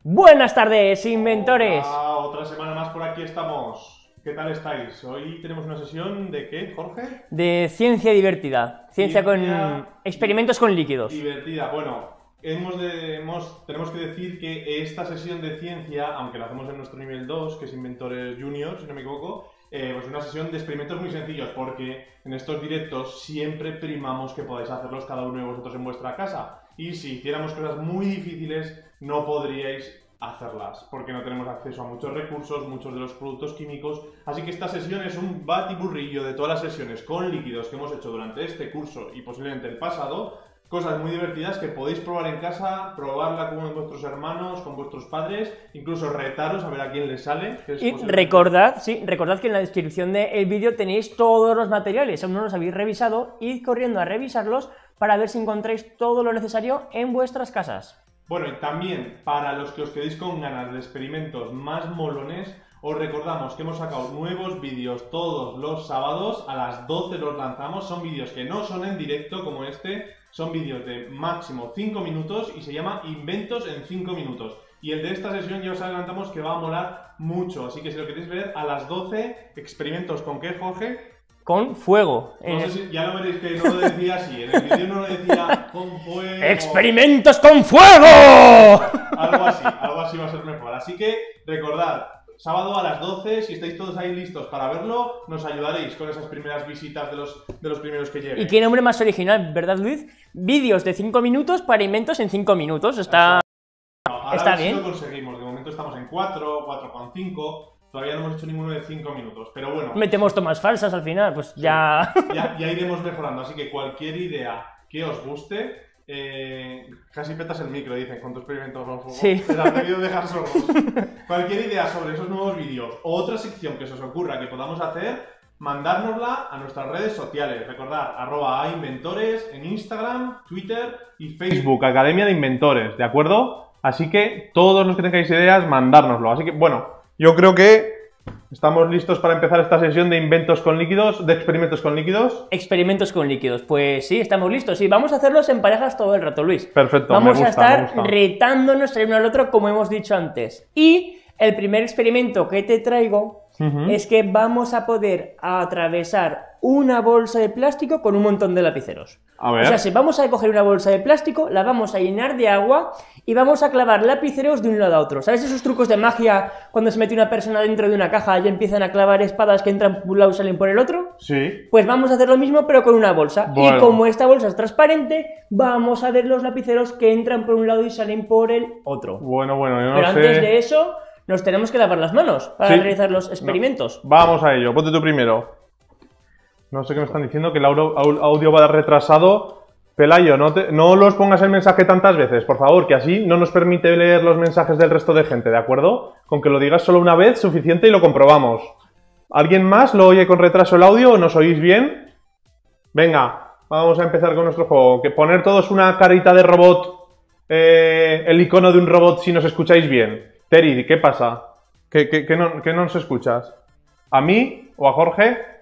Buenas tardes, inventores. Otra semana más por aquí estamos. ¿Qué tal estáis? Hoy tenemos una sesión de ¿qué, Jorge? De ciencia divertida. Ciencia con experimentos con líquidos. Divertida. Bueno, tenemos que decir que esta sesión de ciencia, aunque la hacemos en nuestro nivel 2, que es Inventores Junior, si no me equivoco, pues es una sesión de experimentos muy sencillos, porque en estos directos siempre primamos que podáis hacerlos cada uno de vosotros en vuestra casa. Y si hiciéramos cosas muy difíciles, no podríais hacerlas, porque no tenemos acceso a muchos recursos, muchos de los productos químicos. Así que esta sesión es un batiburrillo de todas las sesiones con líquidos que hemos hecho durante este curso y posiblemente el pasado. Cosas muy divertidas que podéis probar en casa, probarla con vuestros hermanos, con vuestros padres, incluso retaros a ver a quién les sale. Y recordad que en la descripción del vídeo tenéis todos los materiales, aún no los habéis revisado, id corriendo a revisarlos para ver si encontráis todo lo necesario en vuestras casas. Bueno, y también para los que os quedéis con ganas de experimentos más molones, os recordamos que hemos sacado nuevos vídeos todos los sábados, a las 12 los lanzamos. Son vídeos que no son en directo como este, son vídeos de máximo 5 minutos y se llama Inventos en 5 minutos. Y el de esta sesión ya os adelantamos que va a molar mucho, así que si lo queréis ver, a las 12, experimentos ¿con qué, Jorge? Con fuego. No sé si ya lo veréis que no lo decía así, en el vídeo no lo decía con fuego. ¡Experimentos con fuego! Algo así va a ser mejor. Así que recordad, sábado a las 12, si estáis todos ahí listos para verlo, nos ayudaréis con esas primeras visitas de los primeros que lleguen. Y qué nombre más original, ¿verdad, Luis? Vídeos de 5 minutos para inventos en 5 minutos. Está bien. Lo conseguimos, de momento estamos en 4, 4,5. Todavía no hemos hecho ninguno de 5 minutos, pero bueno. Metemos tomas falsas al final, pues sí, ya iremos mejorando, así que cualquier idea que os guste, casi petas el micro, dicen, con tu experimento con fuego. Sí. Te has debido dejar sordos. Cualquier idea sobre esos nuevos vídeos o otra sección que se os ocurra que podamos hacer, mandárnosla a nuestras redes sociales. Recordad, @inventores en Instagram, Twitter y Facebook, Academia de Inventores, ¿de acuerdo? Así que todos los que tengáis ideas, mandárnoslo. Así que, bueno, yo creo que estamos listos para empezar esta sesión de inventos con líquidos, de experimentos con líquidos. Experimentos con líquidos, pues sí, estamos listos. Sí, vamos a hacerlos en parejas todo el rato, Luis. Perfecto, vamos a estar retándonos el uno al otro, como hemos dicho antes. Y el primer experimento que te traigo es que vamos a poder atravesar una bolsa de plástico con un montón de lapiceros. A ver. O sea, si vamos a coger una bolsa de plástico, la vamos a llenar de agua y vamos a clavar lapiceros de un lado a otro. ¿Sabes esos trucos de magia cuando se mete una persona dentro de una caja y empiezan a clavar espadas que entran por un lado y salen por el otro? Sí. Pues vamos a hacer lo mismo pero con una bolsa. Bueno. Y como esta bolsa es transparente, vamos a ver los lapiceros que entran por un lado y salen por el otro. Bueno, yo no sé. Pero antes de eso, nos tenemos que lavar las manos para realizar los experimentos. No. Vamos a ello, ponte tú primero. No sé qué me están diciendo, que el audio va retrasado. Pelayo, no los pongas el mensaje tantas veces, por favor, que así no nos permite leer los mensajes del resto de gente, ¿de acuerdo? Con que lo digas solo una vez, suficiente y lo comprobamos. ¿Alguien más lo oye con retraso el audio o nos oís bien? Venga, vamos a empezar con nuestro juego. Que poner todos una carita de robot, el icono de un robot si nos escucháis bien. Teri, ¿qué pasa? ¿Que no nos escuchas? ¿A mí o a Jorge?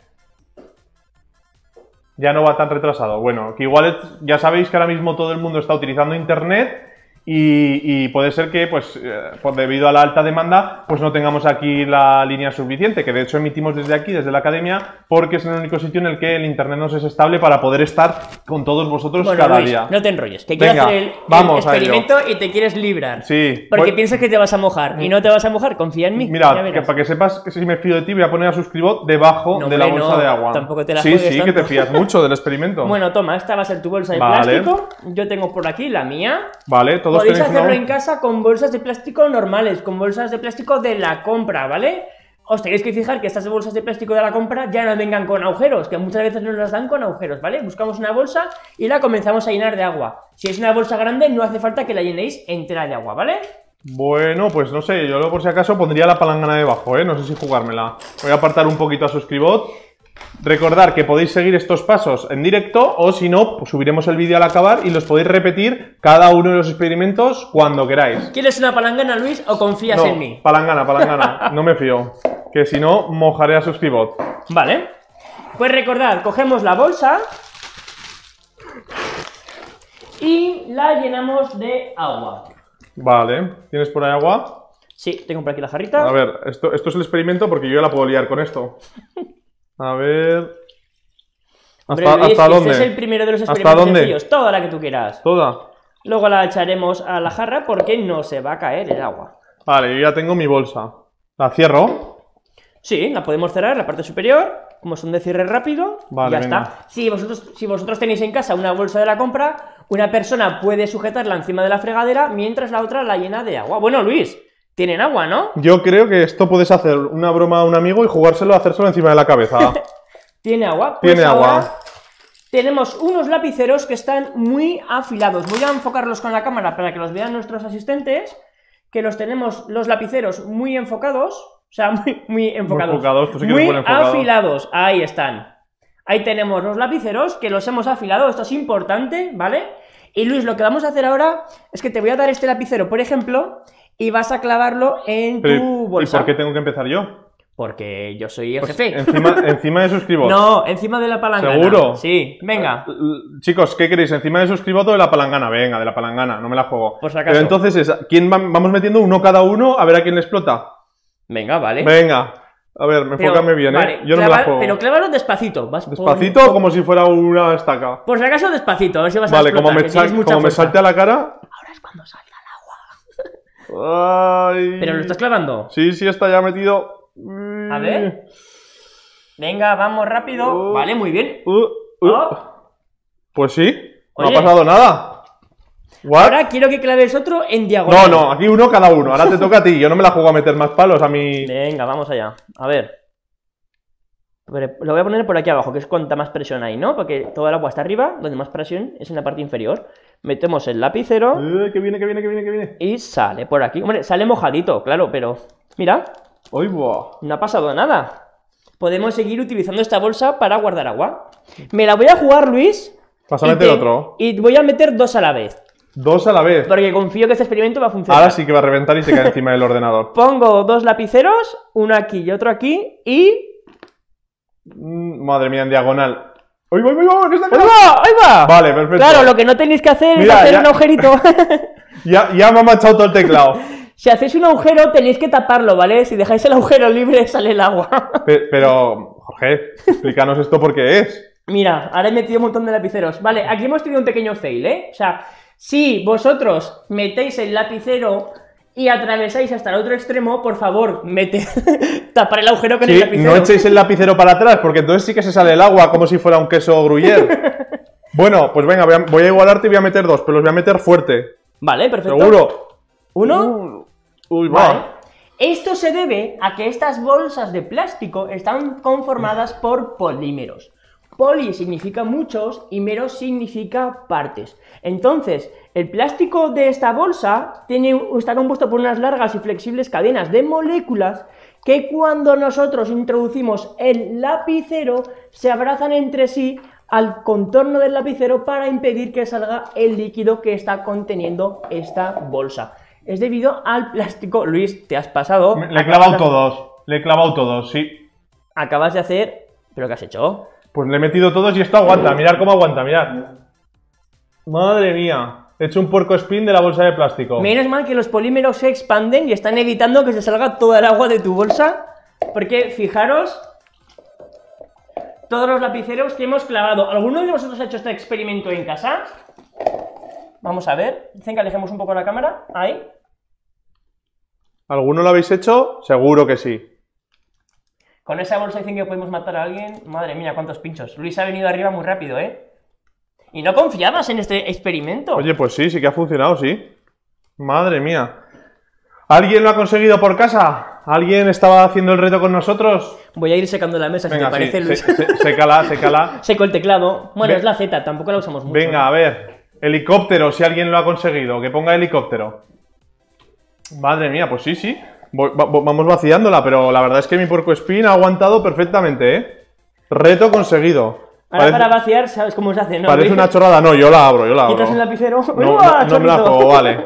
Ya no va tan retrasado. Bueno, que igual ya sabéis que ahora mismo todo el mundo está utilizando internet y puede ser que, pues debido a la alta demanda, pues no tengamos aquí la línea suficiente, que de hecho emitimos desde aquí, desde la academia, porque es el único sitio en el que el internet nos es estable para poder estar con todos vosotros cada Luis, día. No te enrolles, que quieres hacer el experimento y te quieres librar. Sí. Porque piensas que te vas a mojar y no te vas a mojar, confía en mí. Mira, para que sepas que si me fío de ti, voy a poner a suscribir debajo de la bolsa de agua. Tampoco te la Sí, tanto. que te fías mucho del experimento. Bueno, toma, esta va a ser tu bolsa de plástico. Yo tengo por aquí la mía. Vale, todos podéis tenéis hacerlo una... en casa con bolsas de plástico normales, con bolsas de plástico de la compra, ¿vale? Os tenéis que fijar que estas bolsas de plástico de la compra ya no vengan con agujeros, que muchas veces nos las dan con agujeros, ¿vale? Buscamos una bolsa y la comenzamos a llenar de agua. Si es una bolsa grande, no hace falta que la llenéis entera de agua, ¿vale? Bueno, pues no sé, yo por si acaso pondría la palangana debajo, ¿eh? No sé si jugármela. Voy a apartar un poquito a Suscribot. Recordad que podéis seguir estos pasos en directo o si no, pues subiremos el vídeo al acabar y los podéis repetir cada uno de los experimentos cuando queráis. ¿Quieres una palangana, Luis, o confías en mí? Palangana, no me fío. Que si no, mojaré a Suscribot. Vale. Pues recordad, cogemos la bolsa y la llenamos de agua. Vale, ¿tienes por ahí agua? Sí, tengo por aquí la jarrita. A ver, esto es el experimento porque yo ya la puedo liar con esto. A ver... Hombre, ¿Hasta, Luis, hasta que dónde? este es el primero de los ¿Hasta experimentos dónde? sencillos. Toda la que tú quieras. Toda. Luego la echaremos a la jarra porque no se va a caer el agua. Vale, yo ya tengo mi bolsa. ¿La cierro? Sí, la podemos cerrar, la parte superior, como son de cierre rápido, Vale, ya venga. está. Si vosotros tenéis en casa una bolsa de la compra, una persona puede sujetarla encima de la fregadera mientras la otra la llena de agua. Bueno, Luis, tienen agua, ¿no? Yo creo que esto puedes hacer una broma a un amigo y jugárselo a hacérselo encima de la cabeza. ¿Tiene agua? Pues Tiene ahora agua. tenemos unos lapiceros que están muy afilados. Voy a enfocarlos con la cámara para que los vean nuestros asistentes, que los tenemos, los lapiceros, muy enfocados. O sea, muy enfocados. Muy enfocados, pues sí que muy se ponen enfocados. afilados. Ahí están. Ahí tenemos los lapiceros que los hemos afilado. Esto es importante, ¿vale? Y Luis, lo que vamos a hacer ahora es que te voy a dar este lapicero, por ejemplo, y vas a clavarlo en tu bolsa. ¿Y por qué tengo que empezar yo? Porque yo soy el Pues jefe. encima de suscribos. No, encima de la palangana. ¿Seguro? Sí, venga. Chicos, ¿qué queréis? Encima de suscribo todo de la palangana. Venga, de la palangana, no me la juego. Por si acaso. Pero entonces, vamos metiendo uno cada uno a ver a quién le explota. Venga, vale. Venga. A ver, enfócame bien, vale, ¿eh? Yo no me la juego. Pero clávalo despacito. Despacito, como si fuera una estaca. Por si acaso, despacito, a ver si vas a Vale, explotar, que tienes mucha como me fuerza. salte a la cara. Ahora es cuando salga el agua. Ay. ¿Pero lo estás clavando? Sí, está ya metido. A ver. Venga, vamos rápido. Vale, muy bien. Oh. Pues sí, no Oye. ha pasado nada. ¿What? Ahora quiero que claves otro en diagonal. No, aquí uno cada uno. Ahora te toca a ti. Yo no me la juego a meter más palos a mí. Venga, vamos allá. A ver. Lo voy a poner por aquí abajo, que es cuanta más presión hay, ¿no? Porque todo el agua está arriba, donde más presión es en la parte inferior. Metemos el lapicero Que viene. y sale por aquí. Hombre, sale mojadito, claro, pero... Mira, ¡Ay, buah! no ha pasado nada. Podemos seguir utilizando esta bolsa para guardar agua. Me la voy a jugar, Luis. Vas a meter otro. Y voy a meter dos a la vez. Dos a la vez. Porque confío que este experimento va a funcionar. Ahora sí que va a reventar y se cae encima del ordenador. Pongo dos lapiceros, uno aquí y otro aquí, y... Madre mía, en diagonal. ¡Ay, voy! ¡Que está ¡Ahí va! ¡Ahí va! Vale, perfecto. Claro, lo que no tenéis que hacer Mira, es hacer ya- un agujerito. Ya me ha manchado todo el teclado. Si hacéis un agujero, tenéis que taparlo, ¿vale? Si dejáis el agujero libre, sale el agua. Pero, Jorge, explícanos esto por qué es. Mira, ahora he metido un montón de lapiceros. Vale, aquí hemos tenido un pequeño fail, ¿eh? O sea, si vosotros metéis el lapicero y atravesáis hasta el otro extremo, por favor, tapar el agujero con el Sí, lapicero. no echéis el lapicero para atrás, porque entonces sí que se sale el agua como si fuera un queso gruyère. Bueno, pues venga, voy a igualarte y voy a meter dos, pero los voy a meter fuerte. Vale, perfecto. ¿Seguro? ¿Uno? Uy, Vale. va. Esto se debe a que estas bolsas de plástico están conformadas por polímeros. Poli significa muchos y meros significa partes. Entonces, el plástico de esta bolsa está compuesto por unas largas y flexibles cadenas de moléculas que cuando nosotros introducimos el lapicero se abrazan entre sí al contorno del lapicero para impedir que salga el líquido que está conteniendo esta bolsa. Es debido al plástico. Luis, te has pasado. Le he clavado todos. Le he clavado todos, sí. Acabas de hacer... ¿Pero qué has hecho? Pues le he metido todos y esto aguanta. Mirad cómo aguanta, mirad. Madre mía. He hecho un puerco spin de la bolsa de plástico. Menos mal que los polímeros se expanden y están evitando que se salga toda el agua de tu bolsa. Porque, fijaros, todos los lapiceros que hemos clavado. ¿Alguno de vosotros ha hecho este experimento en casa? Vamos a ver. Dicen que alejemos un poco la cámara. Ahí. ¿Alguno lo habéis hecho? Seguro que sí. Con esa bolsa dicen que podemos matar a alguien. Madre mía, cuántos pinchos. Luis ha venido arriba muy rápido, ¿eh? Y no confiabas en este experimento. Oye, pues sí que ha funcionado, sí. Madre mía. ¿Alguien lo ha conseguido por casa? ¿Alguien estaba haciendo el reto con nosotros? Voy a ir secando la mesa, Venga, si te parece, sí, Luis. sécala. Seco el teclado. Bueno, Ve- es la Z, tampoco la usamos mucho. Venga, a ver. Helicóptero, si alguien lo ha conseguido. Que ponga helicóptero. Madre mía, pues sí. Vamos vaciándola, pero la verdad es que mi puerco spin ha aguantado perfectamente, ¿eh? Reto conseguido. Ahora Parece- para vaciar, ¿sabes cómo se hace? ¿No? Parece Luis? una chorrada. No, yo la abro. Quitas el lapicero. No, ¡Uah, no me la chorrito! juego, vale.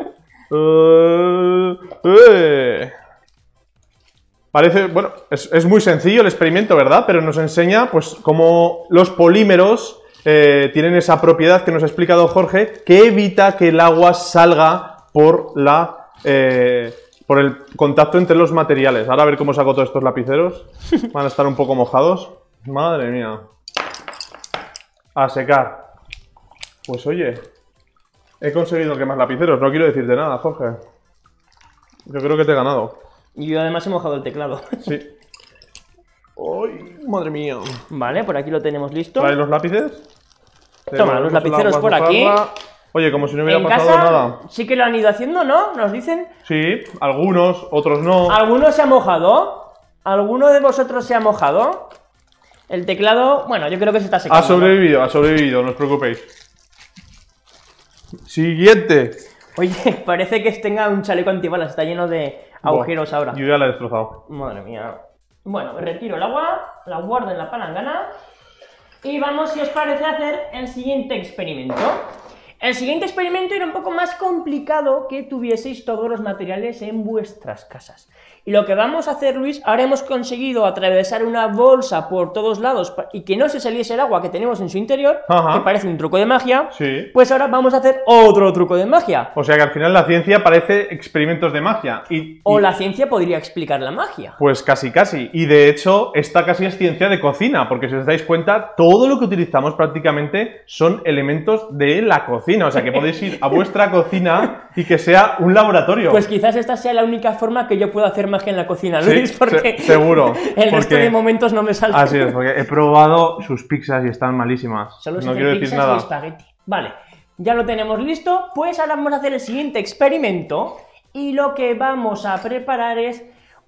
Parece, bueno, es muy sencillo el experimento, ¿verdad? Pero nos enseña, pues, cómo los polímeros tienen esa propiedad que nos ha explicado Jorge, que evita que el agua salga por por el contacto entre los materiales. Ahora a ver cómo saco todos estos lapiceros. Van a estar un poco mojados. Madre mía. A secar. Pues oye, he conseguido que más lapiceros. No quiero decirte nada, Jorge. Yo creo que te he ganado. Y yo además he mojado el teclado. Sí. ¡Ay, madre mía! Vale, por aquí lo tenemos listo. ¿Traes los lápices? Toma, los lapiceros por aquí. Oye, como si no hubiera En pasado casa nada. sí que lo han ido haciendo, ¿no? Nos dicen. Sí, algunos, otros no. ¿Alguno se ha mojado? ¿Alguno de vosotros se ha mojado? El teclado, bueno, yo creo que se está secando. Ha sobrevivido, no os preocupéis. Siguiente. Oye, parece que tenga un chaleco antibalas, está lleno de agujeros ahora. Yo ya la he destrozado. Madre mía. Bueno, retiro el agua, la guardo en la palangana y vamos, si os parece, a hacer el siguiente experimento. El siguiente experimento era un poco más complicado que tuvieseis todos los materiales en vuestras casas. Y lo que vamos a hacer, Luis, ahora hemos conseguido atravesar una bolsa por todos lados y que no se saliese el agua que tenemos en su interior, que parece un truco de magia. Sí. Pues ahora vamos a hacer otro truco de magia. O sea que al final la ciencia parece experimentos de magia. O la ciencia podría explicar la magia. Pues casi, casi. Y de hecho, esta casi es ciencia de cocina, porque si os dais cuenta, todo lo que utilizamos prácticamente son elementos de la cocina. O sea que podéis ir a vuestra cocina y que sea un laboratorio. Pues quizás esta sea la única forma que yo pueda hacer magia en la cocina, Luis, sí, porque seguro. el resto de momentos no me sale. Así es, porque he probado sus pizzas y están malísimas. Solo no quiero decir nada. Y espagueti. Vale, ya lo tenemos listo, pues ahora vamos a hacer el siguiente experimento y lo que vamos a preparar es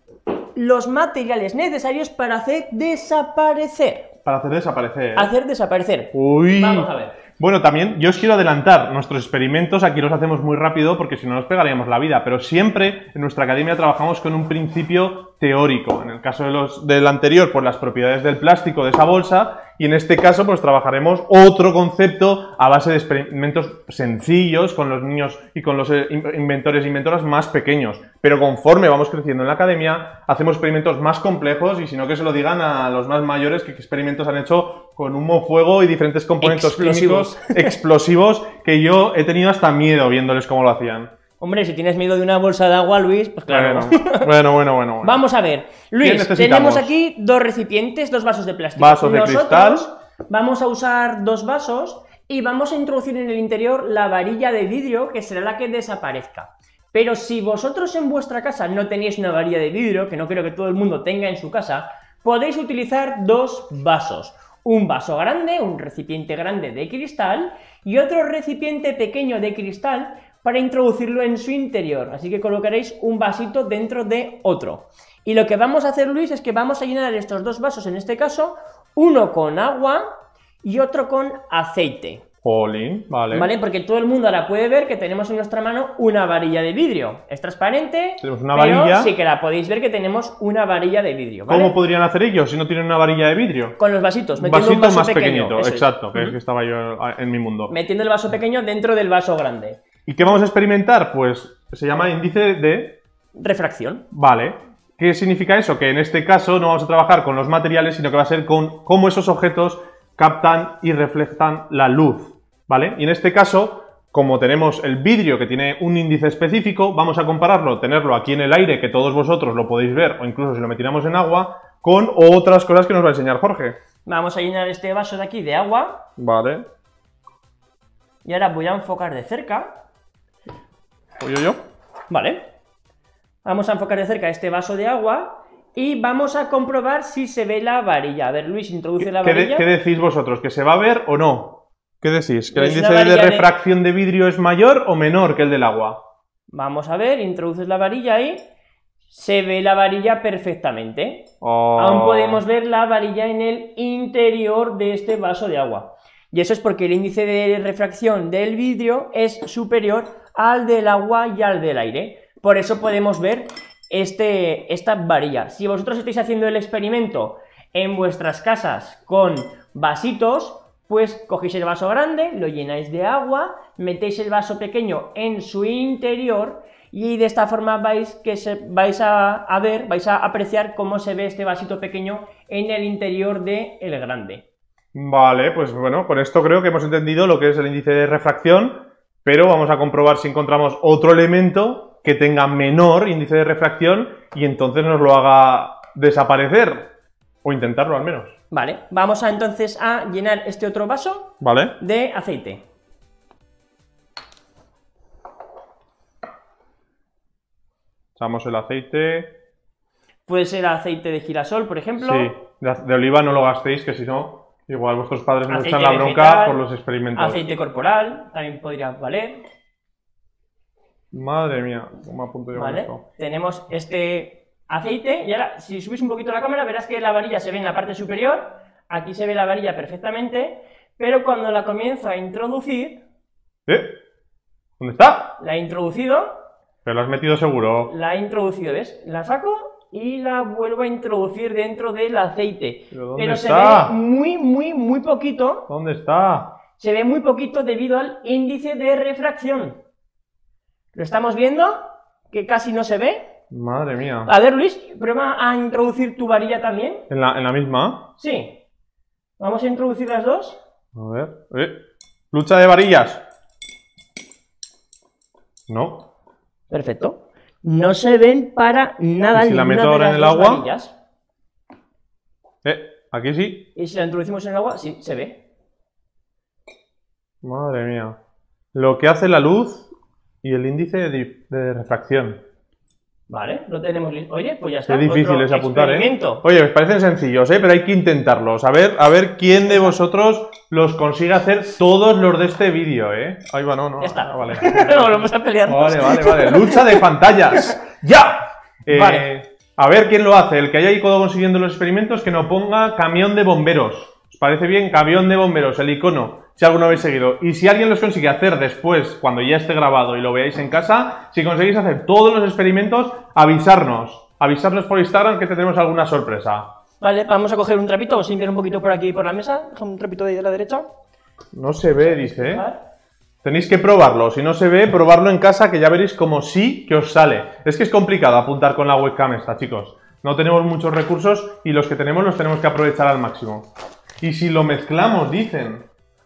los materiales necesarios para hacer desaparecer. Para hacer desaparecer. Hacer desaparecer. Uy. Vamos a ver. Bueno, también yo os quiero adelantar, nuestros experimentos aquí los hacemos muy rápido porque si no nos pegaríamos la vida, pero siempre en nuestra academia trabajamos con un principio teórico. En el caso del anterior, pues las propiedades del plástico de esa bolsa, y en este caso pues trabajaremos otro concepto a base de experimentos sencillos con los niños y con los inventores e inventoras más pequeños. Pero conforme vamos creciendo en la academia, hacemos experimentos más complejos y si no que se lo digan a los más mayores que experimentos han hecho con humo, fuego y diferentes componentes químicos explosivos que yo he tenido hasta miedo viéndoles cómo lo hacían. Hombre, si tienes miedo de una bolsa de agua, Luis, pues claro. Bueno. Vamos a ver. Luis, tenemos aquí dos recipientes, dos vasos de plástico. Vasos de cristal. Vamos a usar dos vasos y vamos a introducir en el interior la varilla de vidrio, que será la que desaparezca. Pero si vosotros en vuestra casa no tenéis una varilla de vidrio, que no creo que todo el mundo tenga en su casa, podéis utilizar dos vasos. Un vaso grande, un recipiente grande de cristal y otro recipiente pequeño de cristal para introducirlo en su interior. Así que colocaréis un vasito dentro de otro. Y lo que vamos a hacer, Luis, es que vamos a llenar estos dos vasos, en este caso, uno con agua y otro con aceite. Jolín, vale. Vale, porque todo el mundo ahora puede ver que tenemos en nuestra mano una varilla de vidrio. Es transparente, tenemos una pero varilla. sí que la podéis ver que tenemos una varilla de vidrio, ¿vale? ¿Cómo podrían hacer ellos si no tienen una varilla de vidrio? Con los vasitos, Un metiendo vasito un vaso más pequeño. pequeñito, exacto, que es que estaba yo en mi mundo. Metiendo el vaso pequeño dentro del vaso grande. ¿Y qué vamos a experimentar? Pues se llama índice de... refracción. Vale. ¿Qué significa eso? Que en este caso no vamos a trabajar con los materiales, sino que va a ser con cómo esos objetos captan y reflejan la luz. ¿Vale? Y en este caso, como tenemos el vidrio que tiene un índice específico, vamos a compararlo, tenerlo aquí en el aire, que todos vosotros lo podéis ver, o incluso si lo metiéramos en agua, con otras cosas que nos va a enseñar Jorge. Vamos a llenar este vaso de aquí de agua. Vale. Y ahora voy a enfocar de cerca. ¿Oye yo? Vale. Vamos a enfocar de cerca este vaso de agua y vamos a comprobar si se ve la varilla. A ver, Luis, introduce la varilla. ¿Qué decís vosotros? ¿Que se va a ver o no? ¿Qué decís? ¿Que el Pues índice de refracción de vidrio es mayor o menor que el del agua? Vamos a ver, introduces la varilla ahí. Se ve la varilla perfectamente. Oh. Aún podemos ver la varilla en el interior de este vaso de agua. Y eso es porque el índice de refracción del vidrio es superior al del agua y al del aire. Por eso podemos ver esta varilla. Si vosotros estáis haciendo el experimento en vuestras casas con vasitos, pues cogéis el vaso grande, lo llenáis de agua, metéis el vaso pequeño en su interior y de esta forma vais a apreciar cómo se ve este vasito pequeño en el interior del grande. Vale, pues bueno, con esto creo que hemos entendido lo que es el índice de refracción, pero vamos a comprobar si encontramos otro elemento que tenga menor índice de refracción y entonces nos lo haga desaparecer, o intentarlo al menos. Vale, vamos entonces a llenar este otro vaso de aceite. Echamos el aceite. Puede ser aceite de girasol, por ejemplo. Sí, de oliva no lo gastéis, que si no, igual vuestros padres nos echan la bronca vegetal, por los experimentos. Aceite corporal, también podría valer. Madre mía, ¿cómo me apunto yo con esto? Tenemos este aceite y ahora, si subís un poquito la cámara, verás que la varilla se ve en la parte superior. Aquí se ve la varilla perfectamente, pero cuando la comienzo a introducir... ¿Dónde está? La he introducido. Pero lo has metido seguro. La he introducido, ¿ves? La saco y la vuelvo a introducir dentro del aceite. Pero se ve muy poquito. ¿Dónde está? Se ve muy poquito debido al índice de refracción. ¿Lo estamos viendo? Que casi no se ve. Madre mía. A ver, Luis, prueba a introducir tu varilla también. ¿En la misma? Sí. Vamos a introducir las dos. A ver. Lucha de varillas. No. Perfecto. No se ven para nada. ¿Y si la meto ahora en el agua? Varillas. Aquí sí. ¿Y si la introducimos en el agua? Sí, se ve. Madre mía. Lo que hace la luz y el índice de refracción. Vale, lo tenemos listo. Oye, pues ya está. Qué difícil es apuntar, Oye, me parecen sencillos, pero hay que intentarlos. A ver quién de vosotros los consigue hacer todos los de este vídeo, Ahí va, no. Ya está. Vale. No, vamos a pelear. Vale. Lucha de pantallas. ¡Ya! Vale. A ver quién lo hace. El que haya ido consiguiendo los experimentos, que no ponga camión de bomberos. ¿Os parece bien? Camión de bomberos, el icono. Si alguno habéis seguido. Y si alguien los consigue hacer después, cuando ya esté grabado y lo veáis en casa, si conseguís hacer todos los experimentos, avisarnos. Avisarnos por Instagram que tendremos alguna sorpresa. Vale, vamos a coger un trapito, vamos a limpiar un poquito por aquí por la mesa. Un trapito de ahí de la derecha. No se ve, dice, Tenéis que probarlo. Si no se ve, probarlo en casa, que ya veréis como sí que os sale. Es que es complicado apuntar con la webcam esta, chicos. No tenemos muchos recursos y los que tenemos los tenemos que aprovechar al máximo. Y si lo mezclamos, dicen...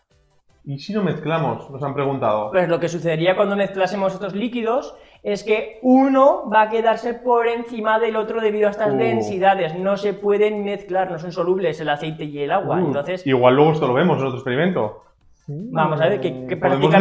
¿Y si lo mezclamos? Nos han preguntado. Pues lo que sucedería cuando mezclásemos estos líquidos es que uno va a quedarse por encima del otro debido a estas densidades. No se pueden mezclar, no son solubles el aceite y el agua. Entonces, igual luego esto lo vemos en otro experimento. Vamos a ver que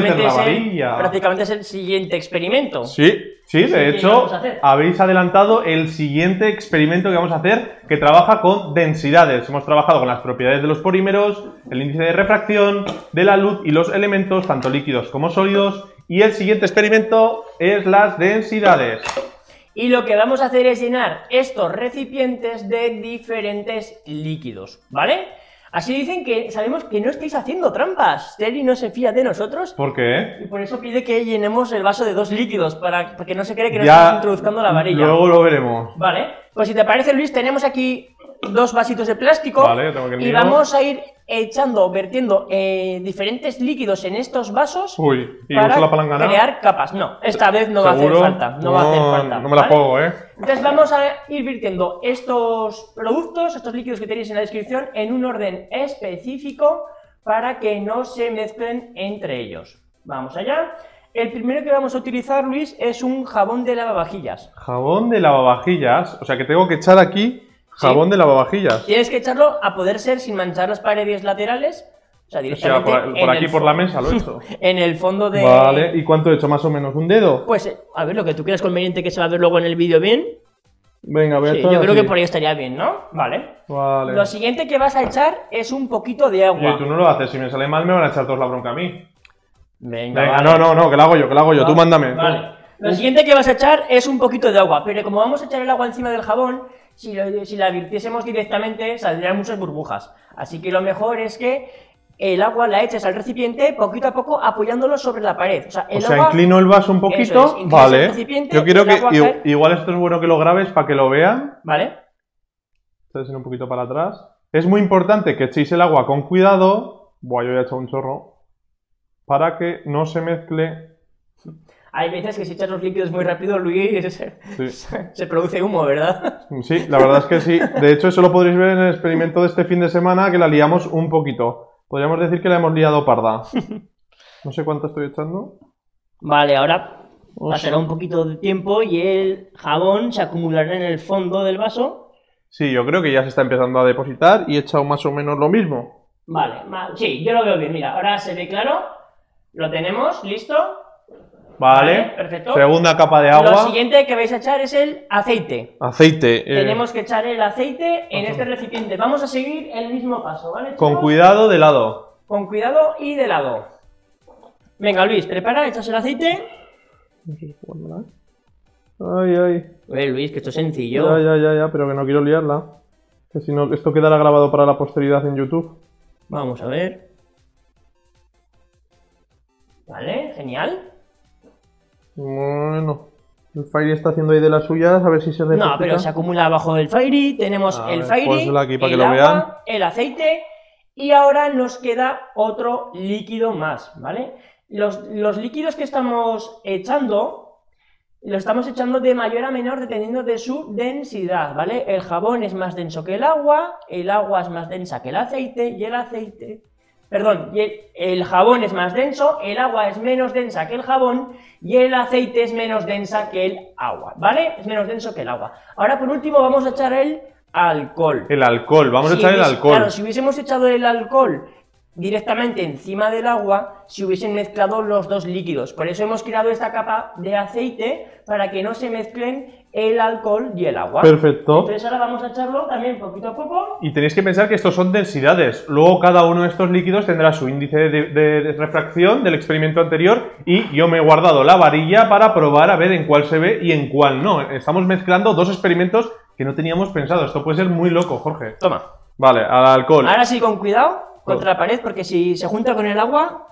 prácticamente es el siguiente experimento. Sí, de hecho, habéis adelantado el siguiente experimento que vamos a hacer, que trabaja con densidades. Hemos trabajado con las propiedades de los polímeros, el índice de refracción, de la luz y los elementos, tanto líquidos como sólidos. Y el siguiente experimento es las densidades. Y lo que vamos a hacer es llenar estos recipientes de diferentes líquidos, ¿vale? Así dicen que sabemos que no estáis haciendo trampas. Terry no se fía de nosotros. ¿Por qué? Y por eso pide que llenemos el vaso de 2 líquidos, para que no se cree que no estamos introduciendo la varilla. Luego lo veremos. Vale, pues si te parece, Luis, tenemos aquí 2 vasitos de plástico. Vale, tengo que y vamos a ir vertiendo diferentes líquidos en estos vasos. ¿Y para uso la palangana? Crear capas. No, esta vez no va a hacer falta. No va a hacer falta. No me la juego, Entonces vamos a ir virtiendo estos productos, estos líquidos que tenéis en la descripción, en un orden específico para que no se mezclen entre ellos. Vamos allá. El primero que vamos a utilizar, Luis, es un jabón de lavavajillas. Jabón de lavavajillas. O sea que tengo que echar aquí jabón de lavavajillas. Tienes que echarlo a poder ser sin manchar las paredes laterales. O sea, directamente por aquí por la mesa lo he hecho. En el fondo de... Vale, ¿y cuánto he hecho? ¿Más o menos? ¿Un dedo? Pues, a ver, lo que tú creas conveniente que se va a ver luego en el vídeo bien. Venga, voy a echar yo creo que por ahí estaría bien, ¿no? Vale. Lo siguiente que vas a echar es un poquito de agua. Y tú no lo haces, si me sale mal me van a echar todos la bronca a mí. Venga, vale. No, que lo hago yo, tú mándame. Vale. Lo siguiente que vas a echar es un poquito de agua, pero como vamos a echar el agua encima del jabón, si la virtiésemos directamente saldrían muchas burbujas. Así que lo mejor es que el agua la eches al recipiente poquito a poco apoyándolo sobre la pared. O sea, inclino el vaso un poquito. Vale. Yo quiero que igual esto es bueno que lo grabes para que lo vean. Vale. Entonces un poquito para atrás. Es muy importante que echéis el agua con cuidado. Buah, yo ya he echado un chorro. Para que no se mezcle. Hay veces que si echas los líquidos muy rápido, Luis, se produce humo, ¿verdad? Sí, la verdad es que sí. De hecho, eso lo podréis ver en el experimento de este fin de semana, que la liamos un poquito. Podríamos decir que la hemos liado parda. No sé cuánto estoy echando. Vale, ahora pasará un poquito de tiempo y el jabón se acumulará en el fondo del vaso. Sí, yo creo que ya se está empezando a depositar y he echado más o menos lo mismo. Vale, sí, yo lo veo bien. Mira, ahora se ve claro. Lo tenemos, listo. Vale, perfecto. Segunda capa de agua. Lo siguiente que vais a echar es el aceite. Aceite. Tenemos que echar el aceite en este recipiente. Vamos a seguir el mismo paso, ¿vale, chicos? Con cuidado de lado. Con cuidado y de lado. Venga, Luis, prepara, echas el aceite. Ay, ay. Oye, Luis, que esto es sencillo. Ya, pero que no quiero liarla. Que si no, esto quedará grabado para la posteridad en YouTube. Vamos a ver. Vale, genial. Bueno, el Fairy está haciendo ahí de las suyas, a ver si se deposita. No, pero se acumula abajo del Fairy. Tenemos el Fairy, pónsela aquí para el que lo vean. agua, el aceite. Y ahora nos queda otro líquido más, ¿vale? Los líquidos que estamos echando, los estamos echando de mayor a menor dependiendo de su densidad, ¿vale? El jabón es más denso que el agua es más densa que el aceite, y el aceite... Perdón, el jabón es más denso, el agua es menos densa que el jabón, y el aceite es menos densa que el agua, ¿vale? Es menos denso que el agua. Ahora, por último, vamos a echar el alcohol. El alcohol, vamos a echar el alcohol. Claro, si hubiésemos echado el alcohol directamente encima del agua, se hubiesen mezclado los dos líquidos. Por eso hemos creado esta capa de aceite, para que no se mezclen el alcohol y el agua. Perfecto. Entonces ahora vamos a echarlo también poquito a poco. Y tenéis que pensar que estos son densidades. Luego cada uno de estos líquidos tendrá su índice de refracción del experimento anterior, y yo me he guardado la varilla para probar a ver en cuál se ve y en cuál no. Estamos mezclando dos experimentos que no teníamos pensado. Esto puede ser muy loco, Jorge. Toma. Vale, al alcohol. Ahora sí, con cuidado contra la pared, porque si se junta con el agua...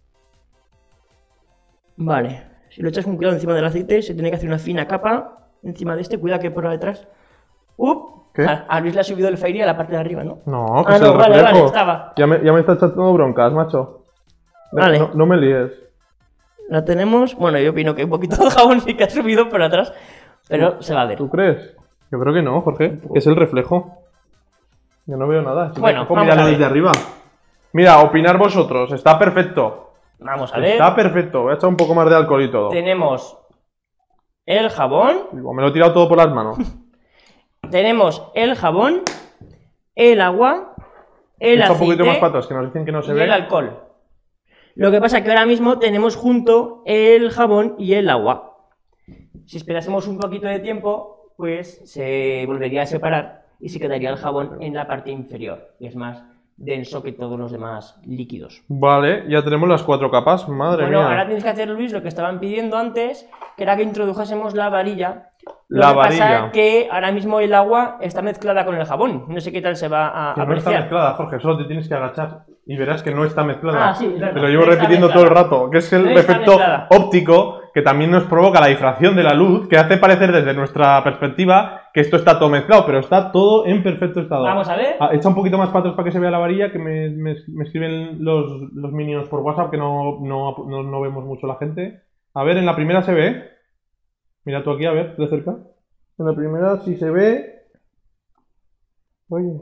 Vale, si lo echas con cuidado encima del aceite, se tiene que hacer una fina capa encima de este. Cuidado que por detrás... ¿Qué? A Luis le ha subido el Fairy a la parte de arriba, ¿no? No, que es el vale, reflejo. estaba. Ya me está echando broncas, macho. Vale. No me líes. La tenemos... Bueno, yo opino que un poquito de jabón sí que ha subido por atrás, pero se va a ver. ¿Tú crees? Yo creo que no, Jorge. Que es el reflejo. Yo no veo nada. Bueno, vamos míralo a ver. desde arriba. Mira, opinar vosotros. Está perfecto. Vamos a ver. Está perfecto. Voy a echar un poco más de alcohol y todo. Tenemos el jabón. Digo, me lo he tirado todo por las manos. Tenemos el jabón, el agua, el Echa aceite un poquito más patas, que nos dicen que no se y ve. el alcohol. Lo que pasa es que ahora mismo tenemos junto el jabón y el agua. Si esperásemos un poquito de tiempo, pues se volvería a separar y se quedaría el jabón en la parte inferior, que es más denso que todos los demás líquidos. Vale, ya tenemos las 4 capas. Madre Bueno, mía. ahora tienes que hacer, Luis, lo que estaban pidiendo antes, que era que introdujésemos la varilla. La Lo que pasa varilla. es que ahora mismo el agua está mezclada con el jabón. No sé qué tal se va a Que no está apreciar. mezclada, Jorge. Solo te tienes que agachar y verás que no está mezclada. Ah, sí, es verdad. Te lo llevo No está repitiendo mezclada. todo el rato. Que es el No está efecto mezclada. óptico que también nos provoca la difracción de la luz, que hace parecer desde nuestra perspectiva que esto está todo mezclado, pero está todo en perfecto estado. Vamos a ver. Echa un poquito más patas para que se vea la varilla, que me escriben los minions por WhatsApp, que no vemos mucho la gente. A ver, en la primera se ve. Mira tú aquí, a ver, de cerca. En la primera sí se ve. Oye.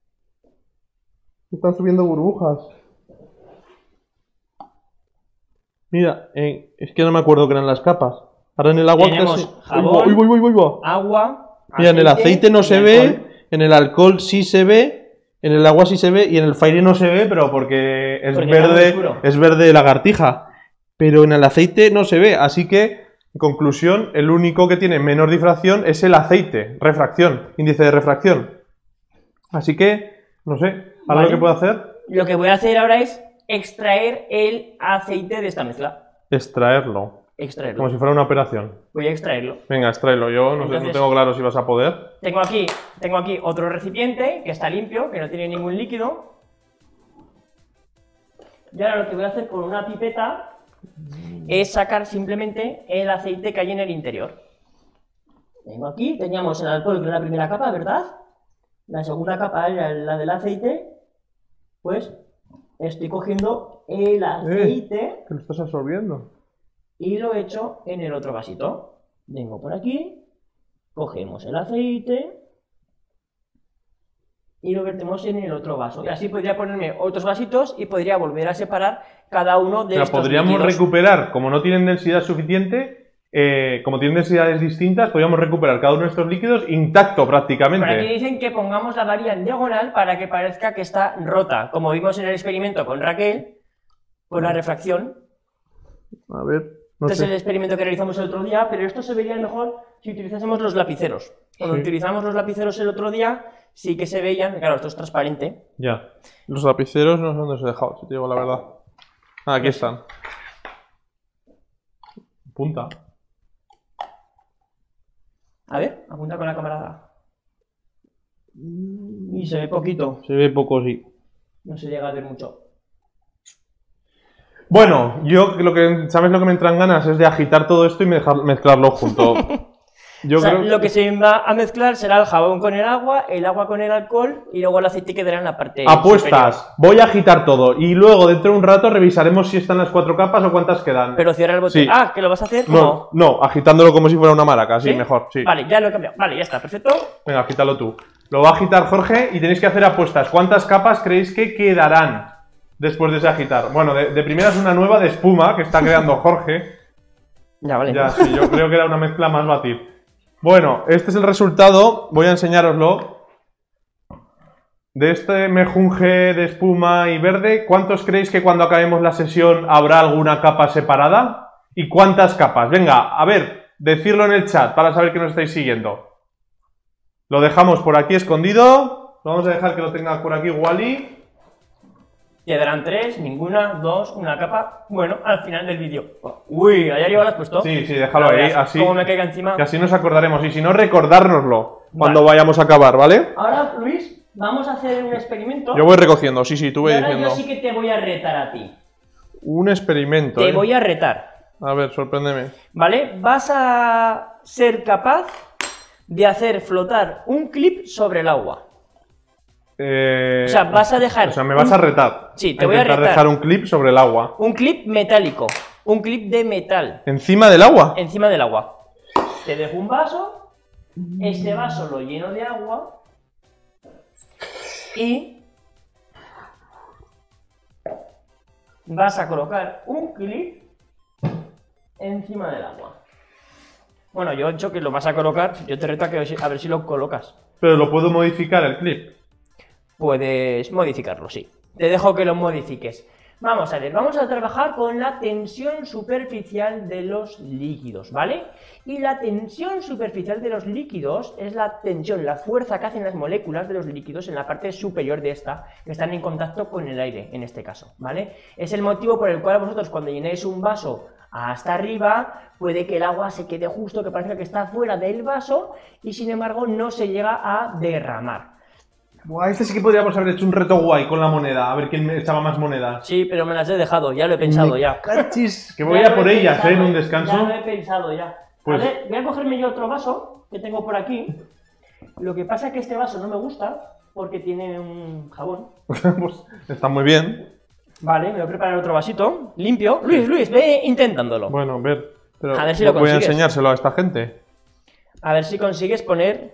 Están subiendo burbujas. Mira, es que no me acuerdo qué eran las capas. Ahora en el agua Tenemos casi... jabón, ¡Uy, uy, uy, uy! agua. Mira, en el aceite no y se alcohol. ve, en el alcohol sí se ve, en el agua sí se ve y en el Fairy no se ve, pero porque es Porque está muy verde, oscuro. es verde lagartija. Pero en el aceite no se ve, así que, en conclusión, el único que tiene menor difracción es el aceite, refracción, índice de refracción. Así que, no sé, ¿algo Vale. que puedo hacer? Lo que voy a hacer ahora es extraer el aceite de esta mezcla. Extraerlo, Extraerlo. como si fuera una operación. Voy a extraerlo. Venga, extraerlo, yo no sé, no Entonces- tengo claro si vas a poder. Tengo aquí otro recipiente que está limpio, que no tiene ningún líquido. Y ahora lo que voy a hacer con una pipeta es sacar simplemente el aceite que hay en el interior. Tengo aquí, teníamos el alcohol, que era la primera capa, ¿verdad? La segunda capa era la del aceite. Pues estoy cogiendo el aceite Que lo estás absorbiendo. y lo echo en el otro vasito. Vengo por aquí, cogemos el aceite y lo vertemos en el otro vaso. Y así podría ponerme otros vasitos y podría volver a separar cada uno de estos podríamos líquidos. recuperar, como no tienen densidad suficiente, como tienen densidades distintas, podríamos recuperar cada uno de estos líquidos intacto prácticamente. Por aquí dicen que pongamos la varilla en diagonal para que parezca que está rota, como vimos en el experimento con Raquel, por la refracción. A ver, no Este sé. es el experimento que realizamos el otro día, pero esto se vería mejor si utilizásemos los lapiceros. Cuando Sí. utilizamos los lapiceros el otro día, sí que se veían, claro, esto es transparente. Ya. Los lapiceros no sé dónde os he dejado, si te digo la verdad. Ah, aquí están. Punta. A ver, apunta con la cámara. Y se ve poquito, Se ve poco, sí. no se llega a ver mucho. Bueno, yo ¿sabes lo que me entran ganas? Es de agitar todo esto y mezclarlo junto. Yo O sea, creo lo que se va a mezclar será el jabón con el agua con el alcohol y luego el aceite quedará en la parte Apuestas, superior. voy a agitar todo y luego dentro de un rato revisaremos si están las 4 capas o cuántas quedan. Pero cierra el bote. Sí. Ah, ¿que lo vas a hacer? No, no, agitándolo como si fuera una maraca, sí, ¿Sí? mejor, sí. Vale, ya lo he cambiado. Vale, ya está, perfecto. Venga, agítalo tú. Lo va a agitar Jorge y tenéis que hacer apuestas. ¿Cuántas capas creéis que quedarán después de ese agitar? Bueno, de primeras una nueva de espuma que está creando Jorge. Ya, vale. Ya, sí, yo creo que era una mezcla más batir. Bueno, este es el resultado, voy a enseñároslo. De este mejunje de espuma y verde, ¿cuántos creéis que cuando acabemos la sesión habrá alguna capa separada? ¿Y cuántas capas? Venga, a ver, decirlo en el chat para saber que nos estáis siguiendo. Lo dejamos por aquí escondido. Vamos a dejar que lo tenga por aquí Wally. Quedarán 3, ninguna, 2, una capa. Bueno, al final del vídeo. Uy, ¿allá arriba lo has puesto? Sí, sí, déjalo No ahí, veas así. cómo me caiga encima. Que así nos acordaremos. Y si no, recordárnoslo cuando Vale. vayamos a acabar, ¿vale? Ahora, Luis, vamos a hacer un experimento. Yo voy recogiendo, sí, sí, tú Y ve ahora diciendo. yo sí que te voy a retar a ti. Un experimento. Te voy a retar. A ver, sorpréndeme. ¿Vale? Vas a ser capaz de hacer flotar un clip sobre el agua. O sea, vas a dejar... O sea, me vas a retar. Sí, te voy a intentar retar. dejar un clip sobre el agua. Un clip metálico. Un clip de metal. ¿Encima del agua? Encima del agua. Te dejo un vaso. Este vaso lo lleno de agua. Y... vas a colocar un clip encima del agua. Bueno, yo he dicho que lo vas a colocar. Yo te reto a ver si lo colocas. Pero lo puedo modificar el clip. Puedes modificarlo, sí. Te dejo que lo modifiques. Vamos a ver, vamos a trabajar con la tensión superficial de los líquidos, ¿vale? Y la tensión superficial de los líquidos es la tensión, la fuerza que hacen las moléculas de los líquidos en la parte superior de esta, que están en contacto con el aire, en este caso, ¿vale? Es el motivo por el cual vosotros cuando llenéis un vaso hasta arriba, puede que el agua se quede justo, que parezca que está fuera del vaso, y sin embargo no se llega a derramar. Buah, este sí que podríamos haber hecho un reto guay con la moneda. A ver quién me echaba más monedas. Sí, pero me las he dejado, ya lo he pensado ya. Cachis, que voy Ya a lo por he ellas, pensado, en un descanso. Ya lo he pensado ya. Pues- A ver, voy a cogerme yo otro vaso que tengo por aquí. Lo que pasa es que este vaso no me gusta porque tiene un jabón. Pues está muy bien. Vale, me voy a preparar otro vasito limpio. Luis, ve intentándolo. Bueno, pero A ver si lo voy a consigues. enseñárselo a esta gente. A ver si consigues poner...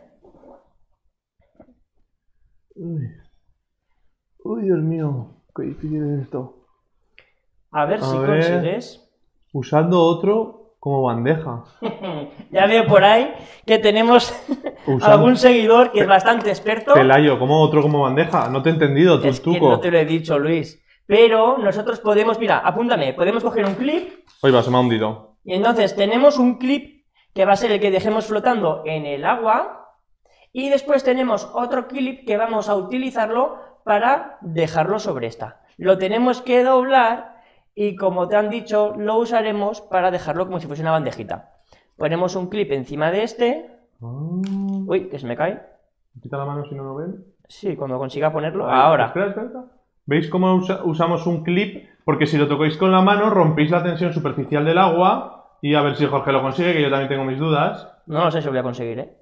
Uy, Dios mío, qué difícil es esto. A ver si ver. consigues... Usando otro como bandeja. Ya veo por ahí que tenemos Usando- algún seguidor que es bastante experto. Pelayo, ¿cómo otro como bandeja? No te he entendido, Es que tuco. no te lo he dicho, Luis. Pero nosotros podemos, mira, apúntame, podemos coger un clip Oye, va, se me ha hundido. y entonces tenemos un clip que va a ser el que dejemos flotando en el agua y después tenemos otro clip que vamos a utilizarlo para dejarlo sobre esta. Lo tenemos que doblar y como te han dicho, lo usaremos para dejarlo como si fuese una bandejita. Ponemos un clip encima de este. Uy, que se me cae. Quita la mano si no lo ven. Sí, cuando consiga ponerlo. Ahí, Ahora. espera. ¿Veis cómo usamos un clip? Porque si lo tocáis con la mano, rompéis la tensión superficial del agua. Y a ver si Jorge lo consigue, que yo también tengo mis dudas. No lo sé si voy a conseguir, ¿eh?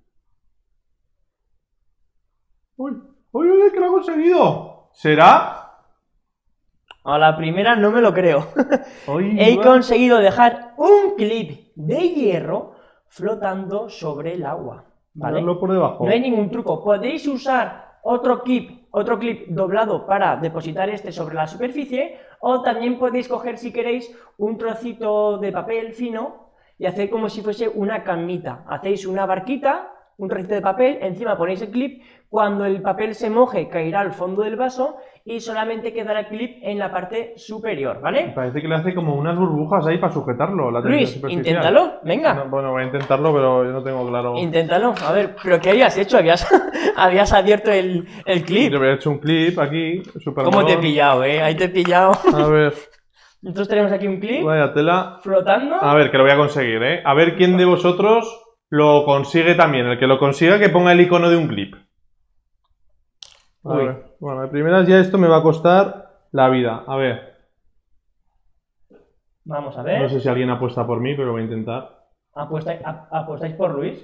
¡Uy! ¡Que lo ha conseguido! ¿Será? A la primera no me lo creo. Uy, He va. conseguido dejar un clip de hierro flotando sobre el agua. ¿Vale? Ponerlo por debajo. No hay ningún truco. Podéis usar otro clip doblado para depositar este sobre la superficie, o también podéis coger, si queréis, un trocito de papel fino y hacer como si fuese una camita. Hacéis una barquita, un trocito de papel, encima ponéis el clip, cuando el papel se moje caerá al fondo del vaso y solamente quedará el clip en la parte superior, ¿vale? Parece que le hace como unas burbujas ahí para sujetarlo, la tensión Luis, superficial. inténtalo, venga. No, bueno, voy a intentarlo, pero yo no tengo claro. Inténtalo, a ver, ¿pero qué habías hecho? Habías abierto el clip. Yo había hecho un clip aquí, súper ¿Cómo te he pillado, Ahí te he pillado. A ver, Entonces tenemos aquí un clip vaya tela. flotando. A ver, que lo voy a conseguir, ¿eh? A ver quién de vosotros lo consigue también. El que lo consiga, que ponga el icono de un clip. A Uy. ver. Bueno, de primeras ya esto me va a costar la vida. A ver. Vamos a ver. No sé si alguien apuesta por mí, pero voy a intentar. ¿Apostáis por Luis?